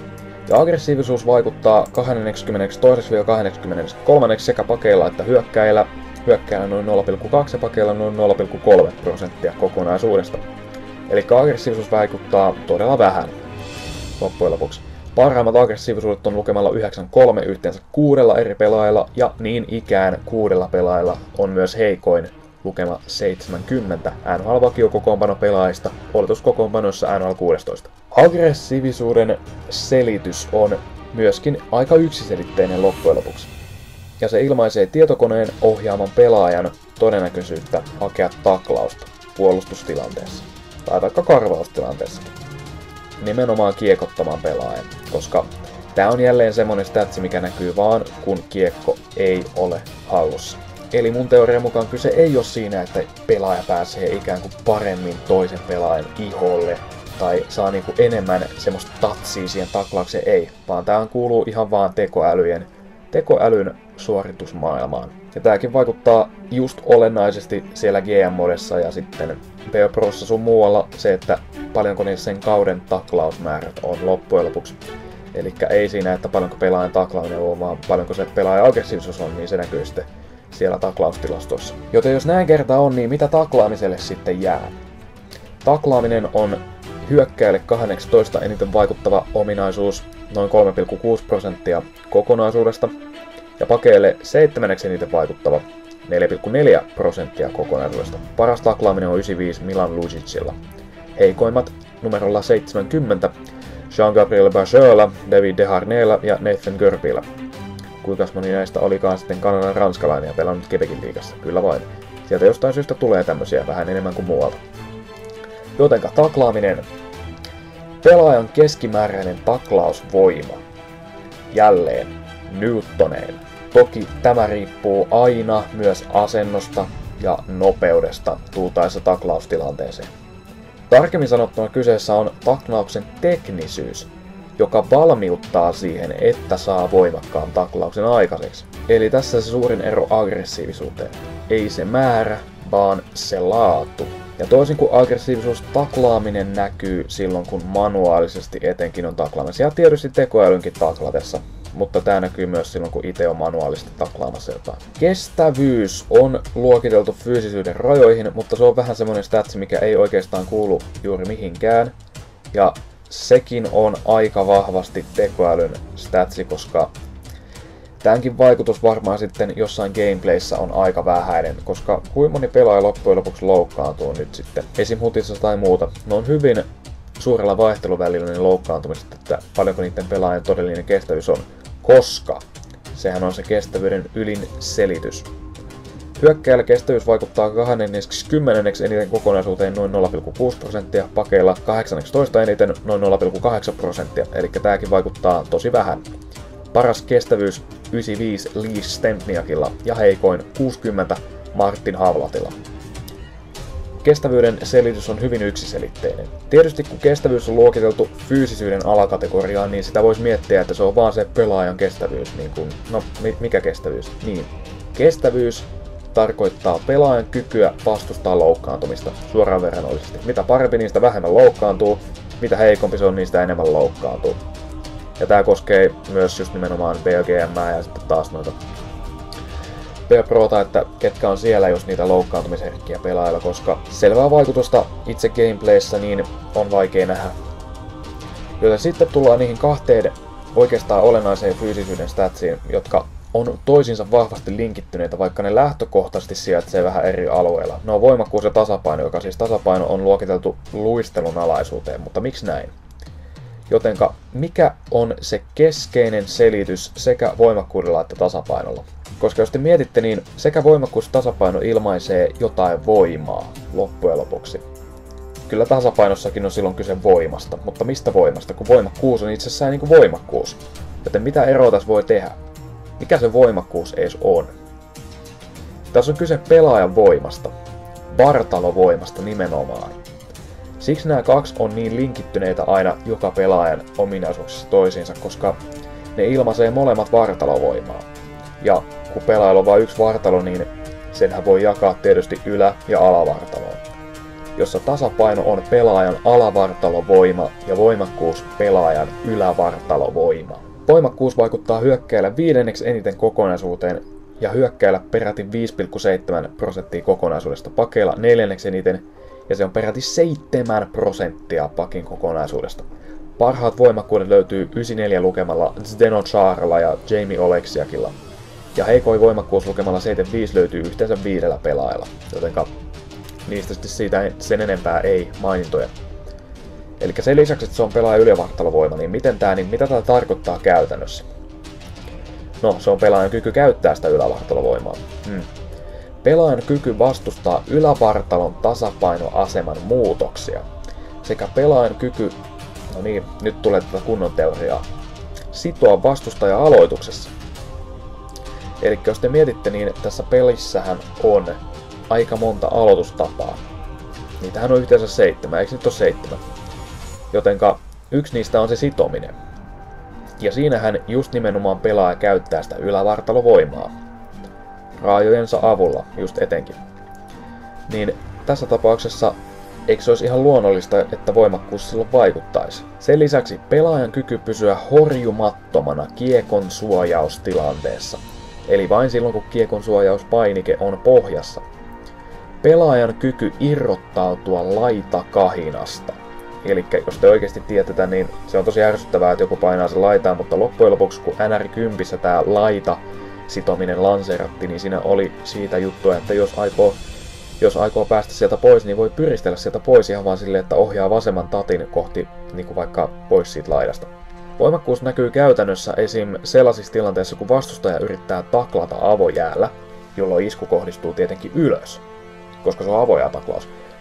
Ja aggressiivisuus vaikuttaa kaksikymmentäkaksi kaksikymmentäkolme sekä pakeilla että hyökkäillä. Hyökkäillä noin nolla pilkku kaksi ja pakeilla noin nolla pilkku kolme prosenttia kokonaisuudesta. Eli aggressiivisuus vaikuttaa todella vähän loppujen lopuksi. Parhaimmat aggressiivisuudet on lukemalla yhdeksänkymmentäkolme yhteensä kuudella eri pelaajalla ja niin ikään kuudella pelaajalla on myös heikoin lukema seitsemänkymmentä N H L-vakiokokoonpanopelaajista oletuskokoonpanoissa N H L kuusitoista. Aggressiivisuuden selitys on myöskin aika yksiselitteinen loppujen lopuksi. Ja se ilmaisee tietokoneen ohjaaman pelaajan todennäköisyyttä hakea taklausta puolustustilanteessa tai vaikka karvaustilanteessa. Nimenomaan kiekottamaan pelaajan, koska tää on jälleen semmonen statsi, mikä näkyy vaan, kun kiekko ei ole hallussa. Eli mun teorian mukaan kyse ei ole siinä, että pelaaja pääsee ikään kuin paremmin toisen pelaajan iholle tai saa niinku enemmän semmoista tatsia siihen taklaukseen, ei, vaan tää kuuluu ihan vaan tekoälyjen, tekoälyn suoritusmaailmaan. Ja tääkin vaikuttaa just olennaisesti siellä G M-modessa ja sitten B Prossa sun muualla se, että paljonko niissä sen kauden taklausmäärät on loppujen lopuksi. Elikkä ei siinä, että paljonko pelaajan taklaaminen on, vaan paljonko se pelaajan aggressiivisuus on, niin se näkyy sitten siellä taklaustilastoissa. Joten jos näin kertaa on, niin mitä taklaamiselle sitten jää? Taklaaminen on hyökkäjälle kaksitoista eniten vaikuttava ominaisuus, noin kolme pilkku kuusi prosenttia kokonaisuudesta, ja pakeille seitsemänneksi eniten vaikuttava, neljä pilkku neljä prosenttia kokonaisuudesta. Paras taklaaminen on yhdeksänkymmentäviisi Milan Lucicilla. Heikoimmat numerolla seitsemänkymmentä Jean-Gabriel Bachella, David Desharnaisilla ja Nathan Gerpillä. Kuinka moni näistä olikaan sitten Kanadan ranskalainen ja pelannut Quebecin liigassa? Kyllä vain. Sieltä jostain syystä tulee tämmösiä vähän enemmän kuin muualta. Jotenka taklaaminen. Pelaajan keskimääräinen taklausvoima. Jälleen newtoneilla. Toki tämä riippuu aina myös asennosta ja nopeudesta tultaessa taklaustilanteeseen. Tarkemmin sanottuna kyseessä on taklauksen teknisyys, joka valmiuttaa siihen, että saa voimakkaan taklauksen aikaiseksi. Eli tässä se suurin ero aggressiivisuuteen. Ei se määrä, vaan se laatu. Ja toisin kuin aggressiivisuus, taklaaminen näkyy silloin, kun manuaalisesti etenkin on taklaamassa. Ja tietysti tekoälynkin taklatessa. Mutta tämä näkyy myös silloin, kun itse on manuaalisesti taklaamassa jotain. Kestävyys on luokiteltu fyysisyyden rajoihin, mutta se on vähän semmoinen statsi, mikä ei oikeastaan kuulu juuri mihinkään. Ja sekin on aika vahvasti tekoälyn statsi, koska tämänkin vaikutus varmaan sitten jossain gameplayssä on aika vähäinen, koska kuinka moni pelaaja loppujen lopuksi loukkaantuu nyt sitten esim. Hutissa tai muuta. Ne on hyvin suurella vaihteluvälillä ne loukkaantumiset, että paljonko niiden pelaajien todellinen kestävyys on, koska sehän on se kestävyyden ylin selitys. Hyökkääjällä kestävyys vaikuttaa kaksikymmentä eniten kokonaisuuteen noin nolla pilkku kuusi prosenttia, pakeilla kahdeksantoista eniten noin nolla pilkku kahdeksan prosenttia, eli tääkin vaikuttaa tosi vähän. Paras kestävyys yhdeksänkymmentäviisi Lee Stempniakilla ja heikoin kuusikymmentä Martin Havlatilla. Kestävyyden selitys on hyvin yksiselitteinen. Tietysti kun kestävyys on luokiteltu fyysisyyden alakategoriaan, niin sitä voisi miettiä, että se on vaan se pelaajan kestävyys. Niin kuin, no, mikä kestävyys? Niin. Kestävyys tarkoittaa pelaajan kykyä vastustaa loukkaantumista suoraan verrannollisesti. Mitä parempi, niin sitä vähemmän loukkaantuu. Mitä heikompi se on, niin sitä enemmän loukkaantuu. Ja tää koskee myös just nimenomaan B G M ja sitten taas noita P Prota, että ketkä on siellä just niitä loukkaantumisherkkiä pelaajilla, koska selvää vaikutusta itse gameplayssä niin on vaikea nähdä. Joten sitten tullaan niihin kahteen oikeastaan olennaiseen fyysisyyden statsiin, jotka on toisinsa vahvasti linkittyneitä, vaikka ne lähtökohtaisesti sijaitsee vähän eri alueilla. Ne on voimakkuus ja tasapaino, joka siis tasapaino on luokiteltu luistelun alaisuuteen, mutta miksi näin? Jotenka mikä on se keskeinen selitys sekä voimakkuudella että tasapainolla? Koska jos te mietitte, niin sekä voimakkuus että tasapaino ilmaisee jotain voimaa loppujen lopuksi. Kyllä tasapainossakin on silloin kyse voimasta, mutta mistä voimasta? Kun voimakkuus on itsessään niin kuin voimakkuus. Joten mitä eroa tässä voi tehdä? Mikä se voimakkuus edes on? Tässä on kyse pelaajan voimasta. Vartalovoimasta nimenomaan. Siksi nämä kaksi on niin linkittyneitä aina joka pelaajan ominaisuuksissa toisiinsa, koska ne ilmaisee molemmat vartalovoimaa. Ja kun pelaajalla on vain yksi vartalo, niin senhän voi jakaa tietysti ylä- ja alavartaloon, jossa tasapaino on pelaajan alavartalovoima ja voimakkuus pelaajan ylävartalovoima. Voimakkuus vaikuttaa hyökkääjällä viidenneksi eniten kokonaisuuteen ja hyökkääjällä peräti viisi pilkku seitsemän prosenttia kokonaisuudesta, pakeilla neljänneksi eniten ja se on peräti seitsemän prosenttia pakin kokonaisuudesta. Parhaat voimakkuudet löytyy yhdeksänkymmentäneljä lukemalla Zdeno Charalla ja Jamie Oleksiakilla. Ja heikoin voimakkuus lukemalla seitsemänkymmentäviisi löytyy yhteensä viidellä pelaajalla, jotenka niistä sitten siitä sen enempää ei mainintoja. Eli sen lisäksi, että se on pelaajan ylivartalovoima, niin miten tää, niin mitä tämä tarkoittaa käytännössä? No, se on pelaajan kyky käyttää sitä ylävartalovoimaa. Hmm. Pelaajan kyky vastustaa ylävartalon tasapainoaseman muutoksia. Sekä pelaajan kyky, no niin, nyt tulee tätä kunnon teoriaa, sitoa vastustaja aloituksessa. Eli jos te mietitte, niin tässä pelissähän on aika monta aloitustapaa. Niitähän on yhteensä seitsemän, eikö nyt ole seitsemän? Jotenka yksi niistä on se sitominen. Ja siinähän just nimenomaan pelaaja käyttää sitä ylävartalovoimaa. Raajojensa avulla, just etenkin. Niin tässä tapauksessa eikö se olisi ihan luonnollista, että voimakkuus silloin vaikuttaisi? Sen lisäksi pelaajan kyky pysyä horjumattomana kiekon suojaustilanteessa. Eli vain silloin, kun kiekon suojauspainike on pohjassa. Pelaajan kyky irrottautua laitakahinasta. Eli jos te oikeasti tiedätte, niin se on tosi ärsyttävää, että joku painaa sen laitaan, mutta loppujen lopuksi, kun N R kymmenen tää laita sitominen lanseerattiin, niin siinä oli siitä juttua, että jos aikoo, jos aikoo päästä sieltä pois, niin voi pyristellä sieltä pois ihan vaan silleen, että ohjaa vasemman tatin kohti niin kuin vaikka pois siitä laidasta. Voimakkuus näkyy käytännössä esim. Sellaisissa tilanteissa, kun vastustaja yrittää taklata avojäällä, jolloin isku kohdistuu tietenkin ylös, koska se on avojäätaklaus.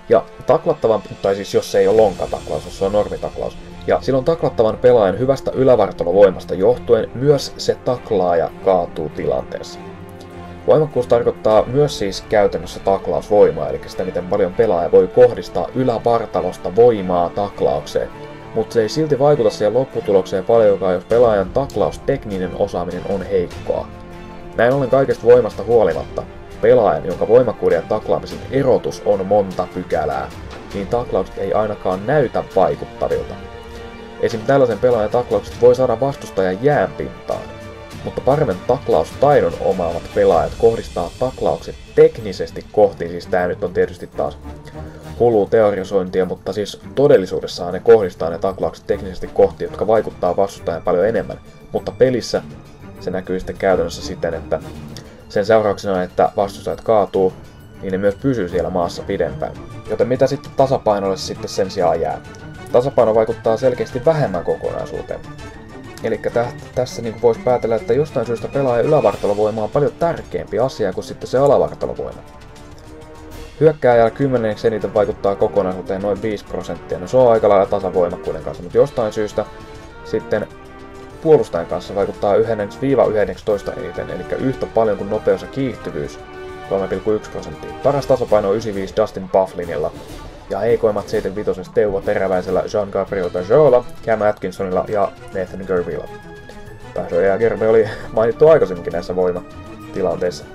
Ja taklattavan, tai siis jos se ei ole lonkataklaus, jos se on normitaklaus. Ja silloin taklattavan pelaajan hyvästä ylävartalovoimasta johtuen myös se taklaaja kaatuu tilanteessa. Voimakkuus tarkoittaa myös siis käytännössä taklausvoimaa, eli sitä miten paljon pelaaja voi kohdistaa ylävartalosta voimaa taklaukseen. Mutta se ei silti vaikuta siihen lopputulokseen paljonkaan, jos pelaajan taklaustekninen osaaminen on heikkoa. Näin ollen kaikesta voimasta huolimatta, pelaajan, jonka voimakkuuden ja taklaamisen erotus on monta pykälää, niin taklaukset ei ainakaan näytä vaikuttavilta. Esim. Tällaisen pelaajan taklaukset voi saada vastustajan jäänpintaan, mutta paremmin taklaustaidon omaavat pelaajat kohdistaa taklaukset teknisesti kohti, siis tää nyt on tietysti taas hullua teorisointia, mutta siis todellisuudessaan ne kohdistaa ne taklaukset teknisesti kohti, jotka vaikuttaa vastustajan paljon enemmän, mutta pelissä se näkyy sitten käytännössä siten, että sen seurauksena, että vastustajat kaatuu, niin ne myös pysyy siellä maassa pidempään. Joten mitä sitten tasapainolle sitten sen sijaan jää? Tasapaino vaikuttaa selkeästi vähemmän kokonaisuuteen. Eli tä- tässä niin voisi päätellä, että jostain syystä pelaajan ylävartalovoima on paljon tärkeämpi asia kuin sitten se alavartalovoima. Hyökkääjällä kymmenenneksi eniten vaikuttaa kokonaisuuteen noin viisi prosenttia, no se on aika lailla tasavoimakkuuden kanssa, mutta jostain syystä sitten puolustajan kanssa vaikuttaa yksi–yksitoista eniten, eli yhtä paljon kuin nopeus ja kiihtyvyys, kolme pilkku yksi prosenttia. Paras tasapaino on yhdeksänkymmentäviisi Dustin Bufflinilla, ja heikoimmat seitsemänkymmentäviisi Teuvo Teräväisellä, Jean-Gabriel Pageaulla, Cam Atkinsonilla ja Nathan Gerbyllä. Pajot ja Gerby oli mainittu aikaisemminkin näissä voimatilanteissa.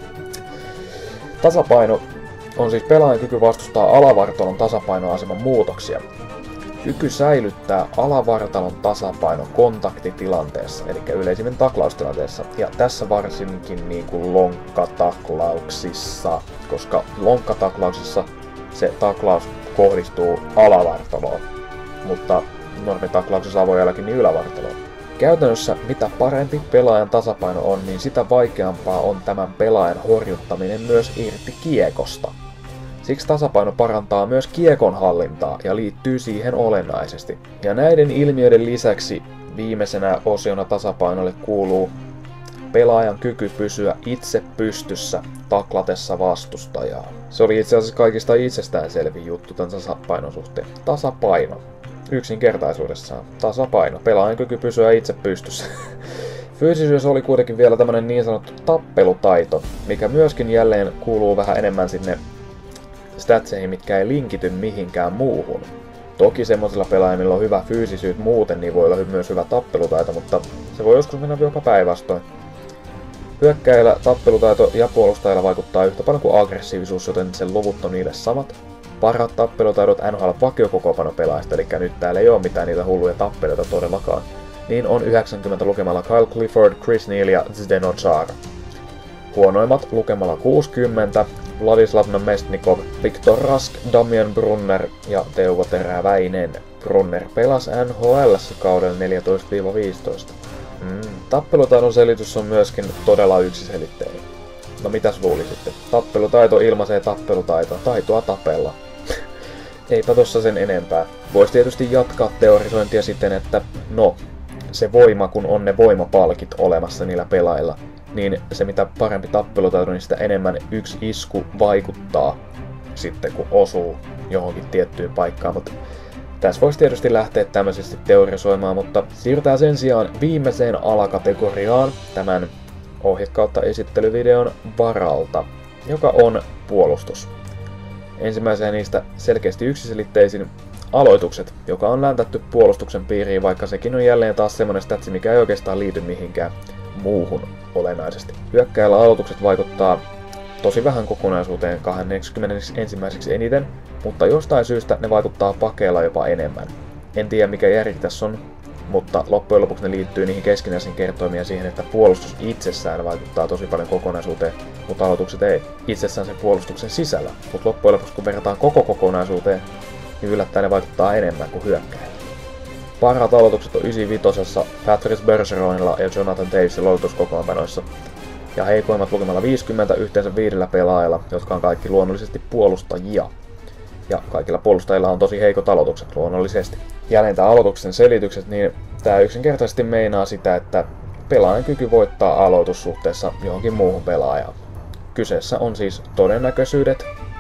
Tasapaino on siis pelaajan kyky vastustaa alavartalon tasapainoaseman muutoksia. Kyky säilyttää alavartalon tasapaino kontaktitilanteessa, eli yleisimmin taklaustilanteessa, ja tässä varsinkin niin kuin lonkkataklauksissa, koska lonkkataklauksissa se taklaus kohdistuu alavartaloon, mutta normitaklauksessa avoimellakin niin ylävartaloon. Käytännössä mitä parempi pelaajan tasapaino on, niin sitä vaikeampaa on tämän pelaajan horjuttaminen myös irti kiekosta. Siksi tasapaino parantaa myös kiekon hallintaa ja liittyy siihen olennaisesti. Ja näiden ilmiöiden lisäksi viimeisenä osiona tasapainolle kuuluu pelaajan kyky pysyä itse pystyssä taklatessa vastustajaa. Se oli itse asiassa kaikista itsestäänselvin juttu tämän tasapainon suhteen. Tasapaino. Yksinkertaisuudessaan. Tasapaino. Pelaajan kyky pysyä itse pystyssä. Fyysisyys oli kuitenkin vielä tämmönen niin sanottu tappelutaito, mikä myöskin jälleen kuuluu vähän enemmän sinne statseihin, mitkä ei linkity mihinkään muuhun. Toki semmoisilla pelaajilla, millä on hyvä fyysisyys muuten, niin voi olla myös hyvä tappelutaito, mutta se voi joskus mennä jopa päinvastoin. Hyökkäillä tappelutaito ja puolustajilla vaikuttaa yhtä paljon kuin aggressiivisuus, joten sen luvut on niille samat. Parhaat tappelutaidot N H L vakiokokoonpanopelaajista, eli nyt täällä ei ole mitään niitä hulluja tappeluita todellakaan, niin on yhdeksänkymmentä lukemalla Kyle Clifford, Chris Neal ja Zdeno Chara. Huonoimmat lukemalla kuusikymmentä, Vladislav Namestnikov, Viktor Rask, Damian Brunner ja Teuvo Teräväinen. Brunner pelasi N H L:ssä kaudella neljätoista viisitoista. Mm, tappelutaidon selitys on myöskin todella yksiselitteinen. No mitäs luulisitte? Tappelutaito ilmaisee tappelutaitoa, taitoa tapella. Eipä tossa sen enempää. Voisi tietysti jatkaa teorisointia siten, että no, se voima kun on ne voimapalkit olemassa niillä pelaajilla, niin se mitä parempi tappelutaito, niin sitä enemmän yksi isku vaikuttaa sitten kun osuu johonkin tiettyyn paikkaan. Mutta tässä voisi tietysti lähteä tämmöisesti teorisoimaan, mutta siirrytään sen sijaan viimeiseen alakategoriaan tämän ohje kautta esittelyvideon varalta, joka on puolustus. Ensimmäisenä niistä selkeästi yksiselitteisin aloitukset, joka on läntätty puolustuksen piiriin, vaikka sekin on jälleen taas semmonen statsi, mikä ei oikeastaan liity mihinkään muuhun olennaisesti. Hyökkääjällä aloitukset vaikuttaa tosi vähän kokonaisuuteen kaksikymmentäyksi eniten, mutta jostain syystä ne vaikuttaa pakeilla jopa enemmän. En tiedä mikä järki tässä on, mutta loppujen lopuksi ne liittyy niihin keskinäisiin kertoimiin siihen, että puolustus itsessään vaikuttaa tosi paljon kokonaisuuteen, mutta aloitukset ei itsessään sen puolustuksen sisällä. Mutta loppujen lopuksi kun verrataan koko kokonaisuuteen, niin yllättäen ne vaikuttaa enemmän kuin hyökkäjät. Parhaat aloitukset on yhdeksänkymmentäviisi Patrice Bergeronilla ja Jonathan Tavesin aloituskokoonpanoissa. Ja heikoimmat lukemalla viisikymmentä yhteensä viidellä pelaajalla, jotka on kaikki luonnollisesti puolustajia. Ja kaikilla puolustajilla on tosi heikot aloitukset luonnollisesti. Jälleen tää aloituksen selitykset, niin tää yksinkertaisesti meinaa sitä, että pelaajan kyky voittaa aloitus suhteessa johonkin muuhun pelaajaan. Kyseessä on siis todennäköisyydet ja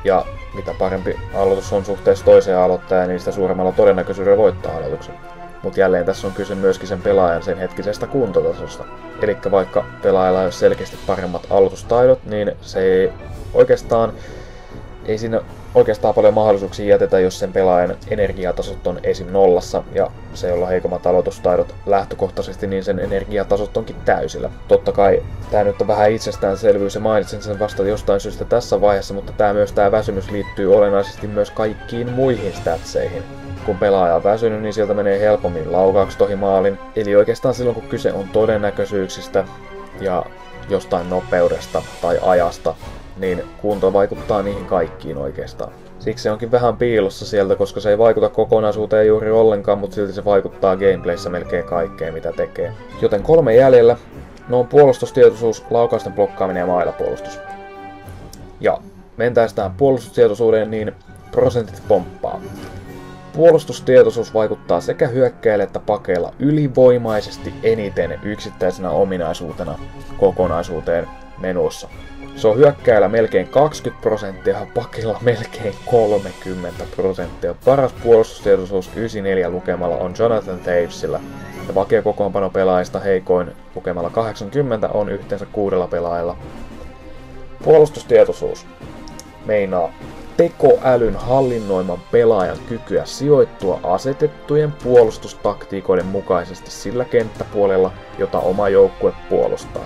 mitä parempi aloitus on suhteessa toiseen aloittajaan, niin sitä suuremmalla todennäköisyydellä voittaa aloituksen. Mutta jälleen tässä on kyse myöskin sen pelaajan sen hetkisestä kuntotasosta. Eli vaikka pelaajalla olisi selkeästi paremmat aloitustaidot, niin se ei oikeastaan, ei siinä oikeastaan paljon mahdollisuuksia jätetä, jos sen pelaajan energiatasot on esim. Nollassa, ja se, jolla on heikommat aloitustaidot lähtökohtaisesti, niin sen energiatasot onkin täysillä. Totta kai tämä nyt on vähän itsestäänselvyys, ja mainitsen sen vasta jostain syystä tässä vaiheessa, mutta tämä myös tämä väsymys liittyy olennaisesti myös kaikkiin muihin statseihin. Kun pelaaja on väsynyt, niin sieltä menee helpommin laukaukset ohi maalin. Eli oikeastaan silloin, kun kyse on todennäköisyyksistä ja jostain nopeudesta tai ajasta, niin kunto vaikuttaa niihin kaikkiin oikeastaan. Siksi se onkin vähän piilossa sieltä, koska se ei vaikuta kokonaisuuteen juuri ollenkaan, mutta silti se vaikuttaa gameplayssä melkein kaikkeen, mitä tekee. Joten kolme jäljellä. No on puolustustietoisuus, laukausten blokkaaminen ja mailapuolustus. Ja mentäis tähän puolustustietoisuuteen, niin prosentit pomppaa. Puolustustietoisuus vaikuttaa sekä hyökkäillä että pakeilla ylivoimaisesti eniten yksittäisenä ominaisuutena kokonaisuuteen menussa. Se on hyökkäillä melkein kaksikymmentä prosenttia ja pakeilla melkein kolmekymmentä prosenttia. Paras puolustustietoisuus yhdeksänkymmentäneljä lukemalla on Jonathan Tavesilla. Ja vakiokokoonpano pelaajista heikoin lukemalla kahdeksankymmentä on yhteensä kuudella pelaajalla. Puolustustietoisuus meinaa tekoälyn hallinnoiman pelaajan kykyä sijoittua asetettujen puolustustaktiikoiden mukaisesti sillä kenttäpuolella, jota oma joukkue puolustaa.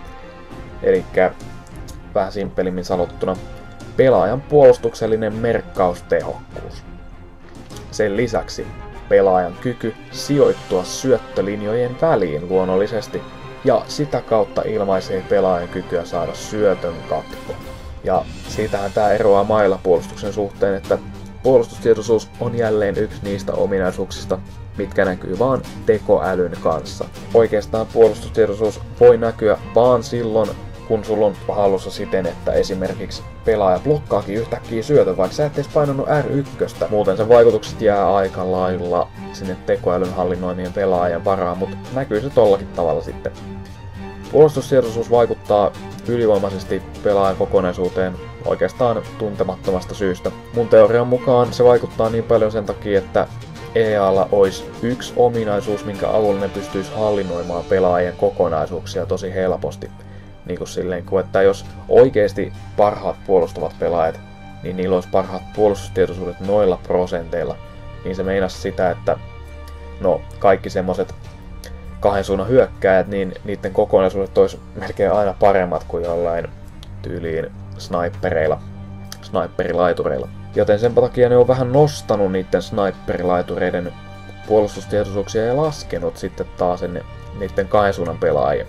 Elikkä vähän simppelimmin sanottuna, pelaajan puolustuksellinen merkkaustehokkuus. Sen lisäksi pelaajan kyky sijoittua syöttölinjojen väliin luonnollisesti ja sitä kautta ilmaisee pelaajan kykyä saada syötön katko. Ja siitähän tämä eroaa mailapuolustuksen suhteen, että puolustustietoisuus on jälleen yksi niistä ominaisuuksista, mitkä näkyy vaan tekoälyn kanssa. Oikeastaan puolustustietoisuus voi näkyä vaan silloin, kun sulla on hallussa siten, että esimerkiksi pelaaja blokkaakin yhtäkkiä syötön, vaikka sä et edes painanut R yksi. Muuten sen vaikutukset jää aika lailla sinne tekoälyn hallinnoimien pelaajan varaan, mutta näkyy se tollakin tavalla sitten. Puolustustietoisuus vaikuttaa ylivoimaisesti pelaajan kokonaisuuteen oikeastaan tuntemattomasta syystä. Mun teorian mukaan se vaikuttaa niin paljon sen takia, että E A:lla olisi yksi ominaisuus, minkä avulla ne pystyisi hallinnoimaan pelaajien kokonaisuuksia tosi helposti. Niin kuin silleen, että jos oikeasti parhaat puolustavat pelaajat, niin niillä olisi parhaat puolustustietoisuudet noilla prosenteilla, niin se meinasi sitä, että no, kaikki semmoset kahden suunnan hyökkääjät, niin niiden kokonaisuudet olisi melkein aina paremmat kuin jollain tyyliin snipereilla, sniperilaitureilla. Joten sen takia ne on vähän nostanut niiden sniperilaitureiden puolustustietoisuuksia ja laskenut sitten taas ne, niiden kahden suunnan pelaajia.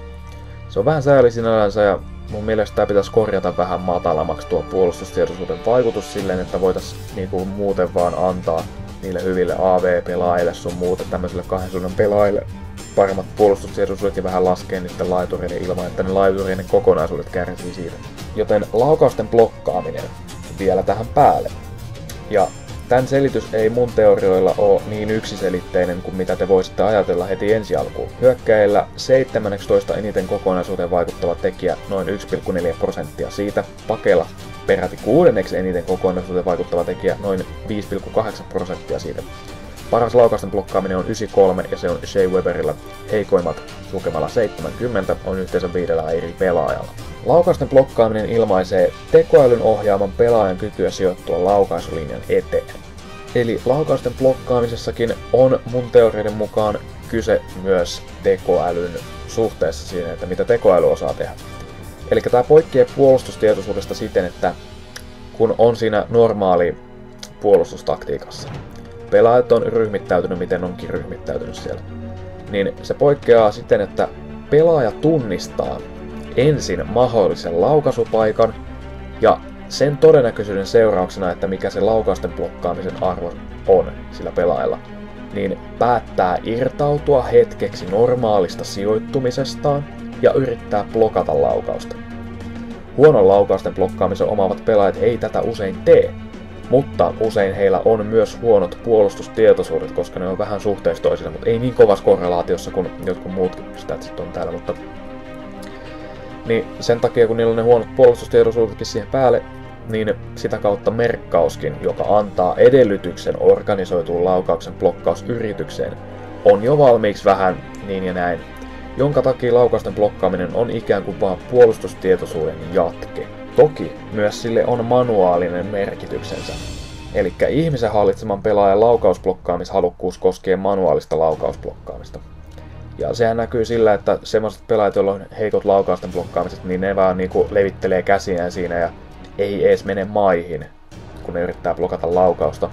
Se on vähän sääli sinällänsä ja mun mielestä tää pitäisi korjata vähän matalammaksi tuo puolustustietoisuuden vaikutus silleen, että voitais niinku muuten vaan antaa niille hyville A V-pelaajille sun muuten tämmöisille kahden suunnan pelaajille paremmat puolustustietoisuudet ja vähän laskee niiden laitureiden ilman, että ne laitureiden kokonaisuudet kärsii siitä. Joten laukausten blokkaaminen vielä tähän päälle. Ja tämän selitys ei mun teorioilla ole niin yksiselitteinen kuin mitä te voisitte ajatella heti ensi alkuun. Hyökkäillä seitsemäntoista eniten kokonaisuuteen vaikuttava tekijä noin yksi pilkku neljä prosenttia siitä, pakeilla peräti kuudenneksi eniten kokonaisuuteen vaikuttava tekijä noin viisi pilkku kahdeksan prosenttia siitä. Paras laukausten blokkaaminen on yhdeksänkymmentäkolme ja se on Shea Weberillä. Heikoimmat lukemalla seitsemänkymmentä on yhteensä viidellä eri pelaajalla. Laukausten blokkaaminen ilmaisee tekoälyn ohjaaman pelaajan kykyä sijoittua laukaisulinjan eteen. Eli laukausten blokkaamisessakin on mun teorioiden mukaan kyse myös tekoälyn suhteessa siinä, että mitä tekoäly osaa tehdä. Eli tämä poikkeaa puolustustietoisuudesta siten, että kun on siinä normaali puolustustaktiikassa, pelaajat on ryhmittäytynyt miten onkin ryhmittäytynyt siellä, niin se poikkeaa siten, että pelaaja tunnistaa ensin mahdollisen laukaisupaikan ja sen todennäköisyyden seurauksena, että mikä se laukausten blokkaamisen arvo on sillä pelaajalla, niin päättää irtautua hetkeksi normaalista sijoittumisestaan ja yrittää blokata laukausta. Huonon laukausten blokkaamisen omaavat pelaajat ei tätä usein tee, mutta usein heillä on myös huonot puolustustietoisuudet, koska ne on vähän suhteessa toisilla, mutta ei niin kovassa korrelaatiossa kuin jotkut muut statsit on täällä, mutta niin sen takia kun niillä on ne huonot puolustustietoisuudetkin siihen päälle, niin sitä kautta merkkauskin, joka antaa edellytyksen organisoituun laukauksen blokkausyritykseen, on jo valmiiksi vähän niin ja näin, jonka takia laukausten blokkaaminen on ikään kuin vaan puolustustietoisuuden jatke. Toki myös sille on manuaalinen merkityksensä. Elikkä ihmisen hallitseman pelaajan laukausblokkaamishalukkuus koskee manuaalista laukausblokkaamista. Ja sehän näkyy sillä, että semmoiset pelaajat, joilla on heikot laukausten blokkaamiset, niin ne vaan niinku levittelee käsiään siinä ja ei ees mene maihin, kun ne yrittää blokata laukausta.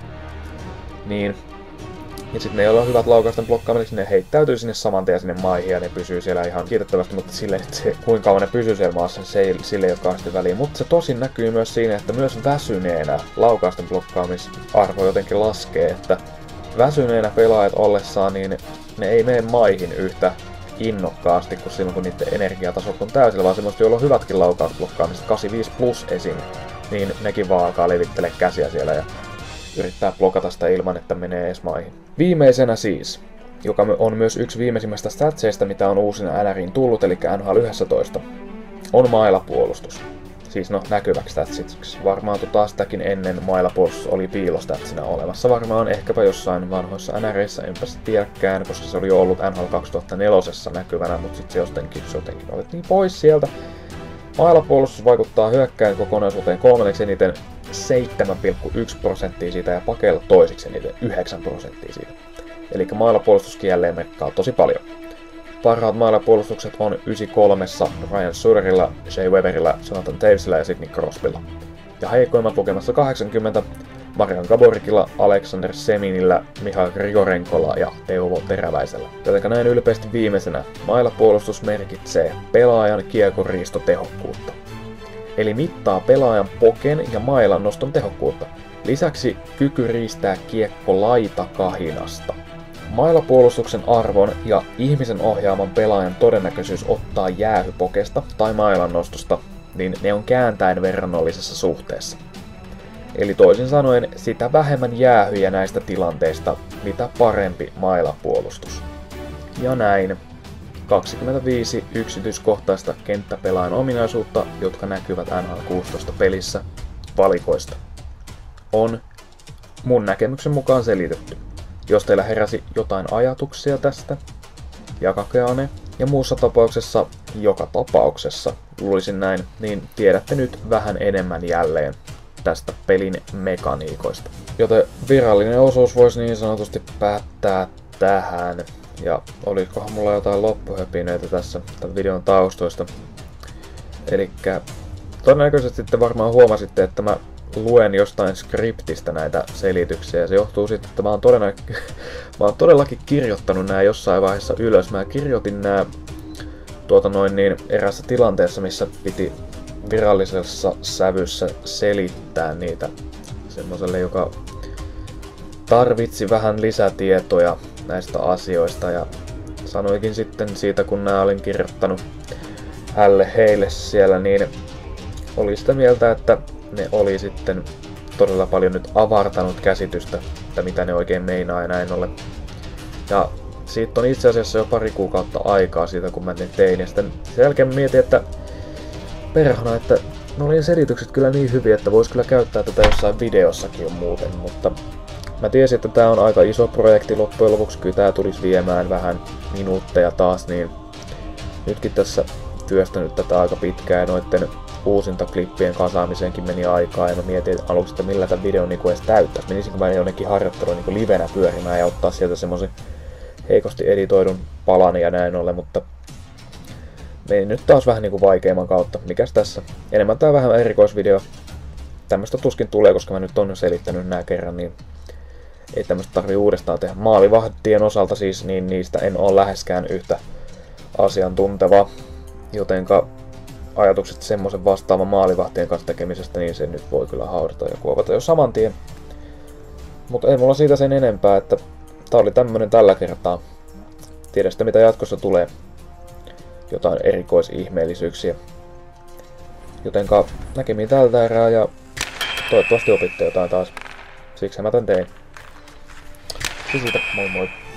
Niin, ja sitten ne, joilla on hyvät laukausten blokkaamiseksi, ne heittäytyy sinne saman tien sinne maihin ja ne pysyy siellä ihan kiitettävästi, mutta sille, että se, kuinka kauan ne pysyy siellä maassa, se ei, sille ei ole kauheasti väliä. Mutta se tosin näkyy myös siinä, että myös väsyneenä laukausten blokkaamisarvo jotenkin laskee, että väsyneenä pelaajat ollessaan, niin ne ei mene maihin yhtä innokkaasti kuin silloin, kun niiden energiatasot on täysillä, vaan semmoista, joilla on hyvätkin laukausblokkaamiset, kahdeksankymmentäviisi plus esim, niin nekin vaan alkaa levittelee käsiä siellä ja yrittää blokata sitä ilman, että menee edes maihin. Viimeisenä siis, joka on myös yksi viimeisimmistä statseista, mitä on uusina N R:iin tullut, eli N H L yksitoista, on mailapuolustus. Siis no, näkyväksi statsiksi. Varmaan tota sitäkin ennen mailapuolustus oli piilostatsina olemassa. Varmaan ehkäpä jossain vanhoissa N R:issä, enpä se tiedäkään, koska se oli jo ollut N H L kaksituhattaneljä näkyvänä, mutta sitten se jotenkin, jotenkin otettiin pois sieltä. Mailapuolustus vaikuttaa hyökkäin kokonaisuuteen kolmanneksi eniten seitsemän pilkku yksi prosenttia siitä ja pakeilla toisiksi eniten yhdeksän prosenttia siitä. Eli mailapuolustuskin jälleen merkkaa tosi paljon. Parhaat mailapuolustukset on yhdeksänkymmentäkolme Ryan Suterilla, Shea Weberillä, Jonathan Tavesilla ja Sidney Crosbylla. Ja heikoimmat lukemassa kahdeksankymmentä Marian Gaborikilla, Alexander Seminillä, Mihail Grigorenkolla ja Teuvo Teräväisellä. Jotenka näin ylpeästi viimeisenä mailapuolustus merkitsee pelaajan kiekonriistotehokkuutta. Eli mittaa pelaajan poken ja mailan noston tehokkuutta. Lisäksi kyky riistää kiekko laitakahinasta. Mailapuolustuksen arvon ja ihmisen ohjaaman pelaajan todennäköisyys ottaa jäähypokesta tai mailan nostosta, niin ne on kääntäen verrannollisessa suhteessa. Eli toisin sanoen, sitä vähemmän jäähyjä näistä tilanteista, mitä parempi mailapuolustus. Ja näin. kaksikymmentäviisi yksityiskohtaista kenttäpelaajan ominaisuutta, jotka näkyvät N H L kuusitoista pelissä valikoista, on mun näkemyksen mukaan selitetty. Jos teillä heräsi jotain ajatuksia tästä, jakakaa ne. Ja muussa tapauksessa, joka tapauksessa, luulisin näin, niin tiedätte nyt vähän enemmän jälleen tästä pelin mekaniikoista. Joten virallinen osuus voisi niin sanotusti päättää tähän. Ja olikohan mulla jotain loppuhöpinöitä tässä tämän videon taustoista. Elikkä todennäköisesti te varmaan huomasitte, että mä luen jostain skriptistä näitä selityksiä. Se johtuu siitä, että mä oon, todennä- mä oon todellakin kirjoittanut nää jossain vaiheessa ylös. Mä kirjoitin nää tuota noin niin erässä tilanteessa, missä piti virallisessa sävyssä selittää niitä semmoselle, joka tarvitsi vähän lisätietoja näistä asioista, ja sanoikin sitten siitä, kun nää olin kirjoittanut hälle heille siellä, niin oli sitä mieltä, että ne oli sitten todella paljon nyt avartanut käsitystä, että mitä ne oikein meinaa ja näin ollen. Ja siitä on itse asiassa jo pari kuukautta aikaa siitä, kun mä ne tein, ja sitten sen jälkeen mietin, että perhana, että no oli selitykset kyllä niin hyviä, että vois kyllä käyttää tätä jossain videossakin jo muuten, mutta mä tiesin, että tää on aika iso projekti loppujen lopuksi, kyllä tää tulisi viemään vähän minuutteja taas, niin nytkin tässä työstänyt tätä aika pitkään, ja noitten uusinta klippien kasaamiseenkin meni aikaa, ja mä mietin aluksi, että millä tämän videon niinku edes täyttäisi. Menisinkö mä jonnekin harjoitteluun niinku livenä pyörimään ja ottaa sieltä semmosen heikosti editoidun palan ja näin ollen, mutta meni nyt taas vähän niinku vaikeamman kautta. Mikäs tässä? Enemmän tää vähän erikoisvideo. Tämmöstä tuskin tulee, koska mä nyt on jo selittänyt nää kerran, niin ei tämmöstä tarvii uudestaan tehdä. Maalivahtien osalta siis, niin niistä en ole läheskään yhtä asiantunteva, jotenka ajatukset semmoisen vastaavan maalivahtien kanssa tekemisestä, niin sen nyt voi kyllä haudata ja kuopata jo saman tien. Mutta ei mulla siitä sen enempää, että tää oli tämmönen tällä kertaa. Tiedä sitä mitä jatkossa tulee. Jotain erikoisihmeellisyyksiä. Jotenka näkemiin tältä erää ja toivottavasti opitte jotain taas. Siksi mä tän tein. Siitä, moi moi.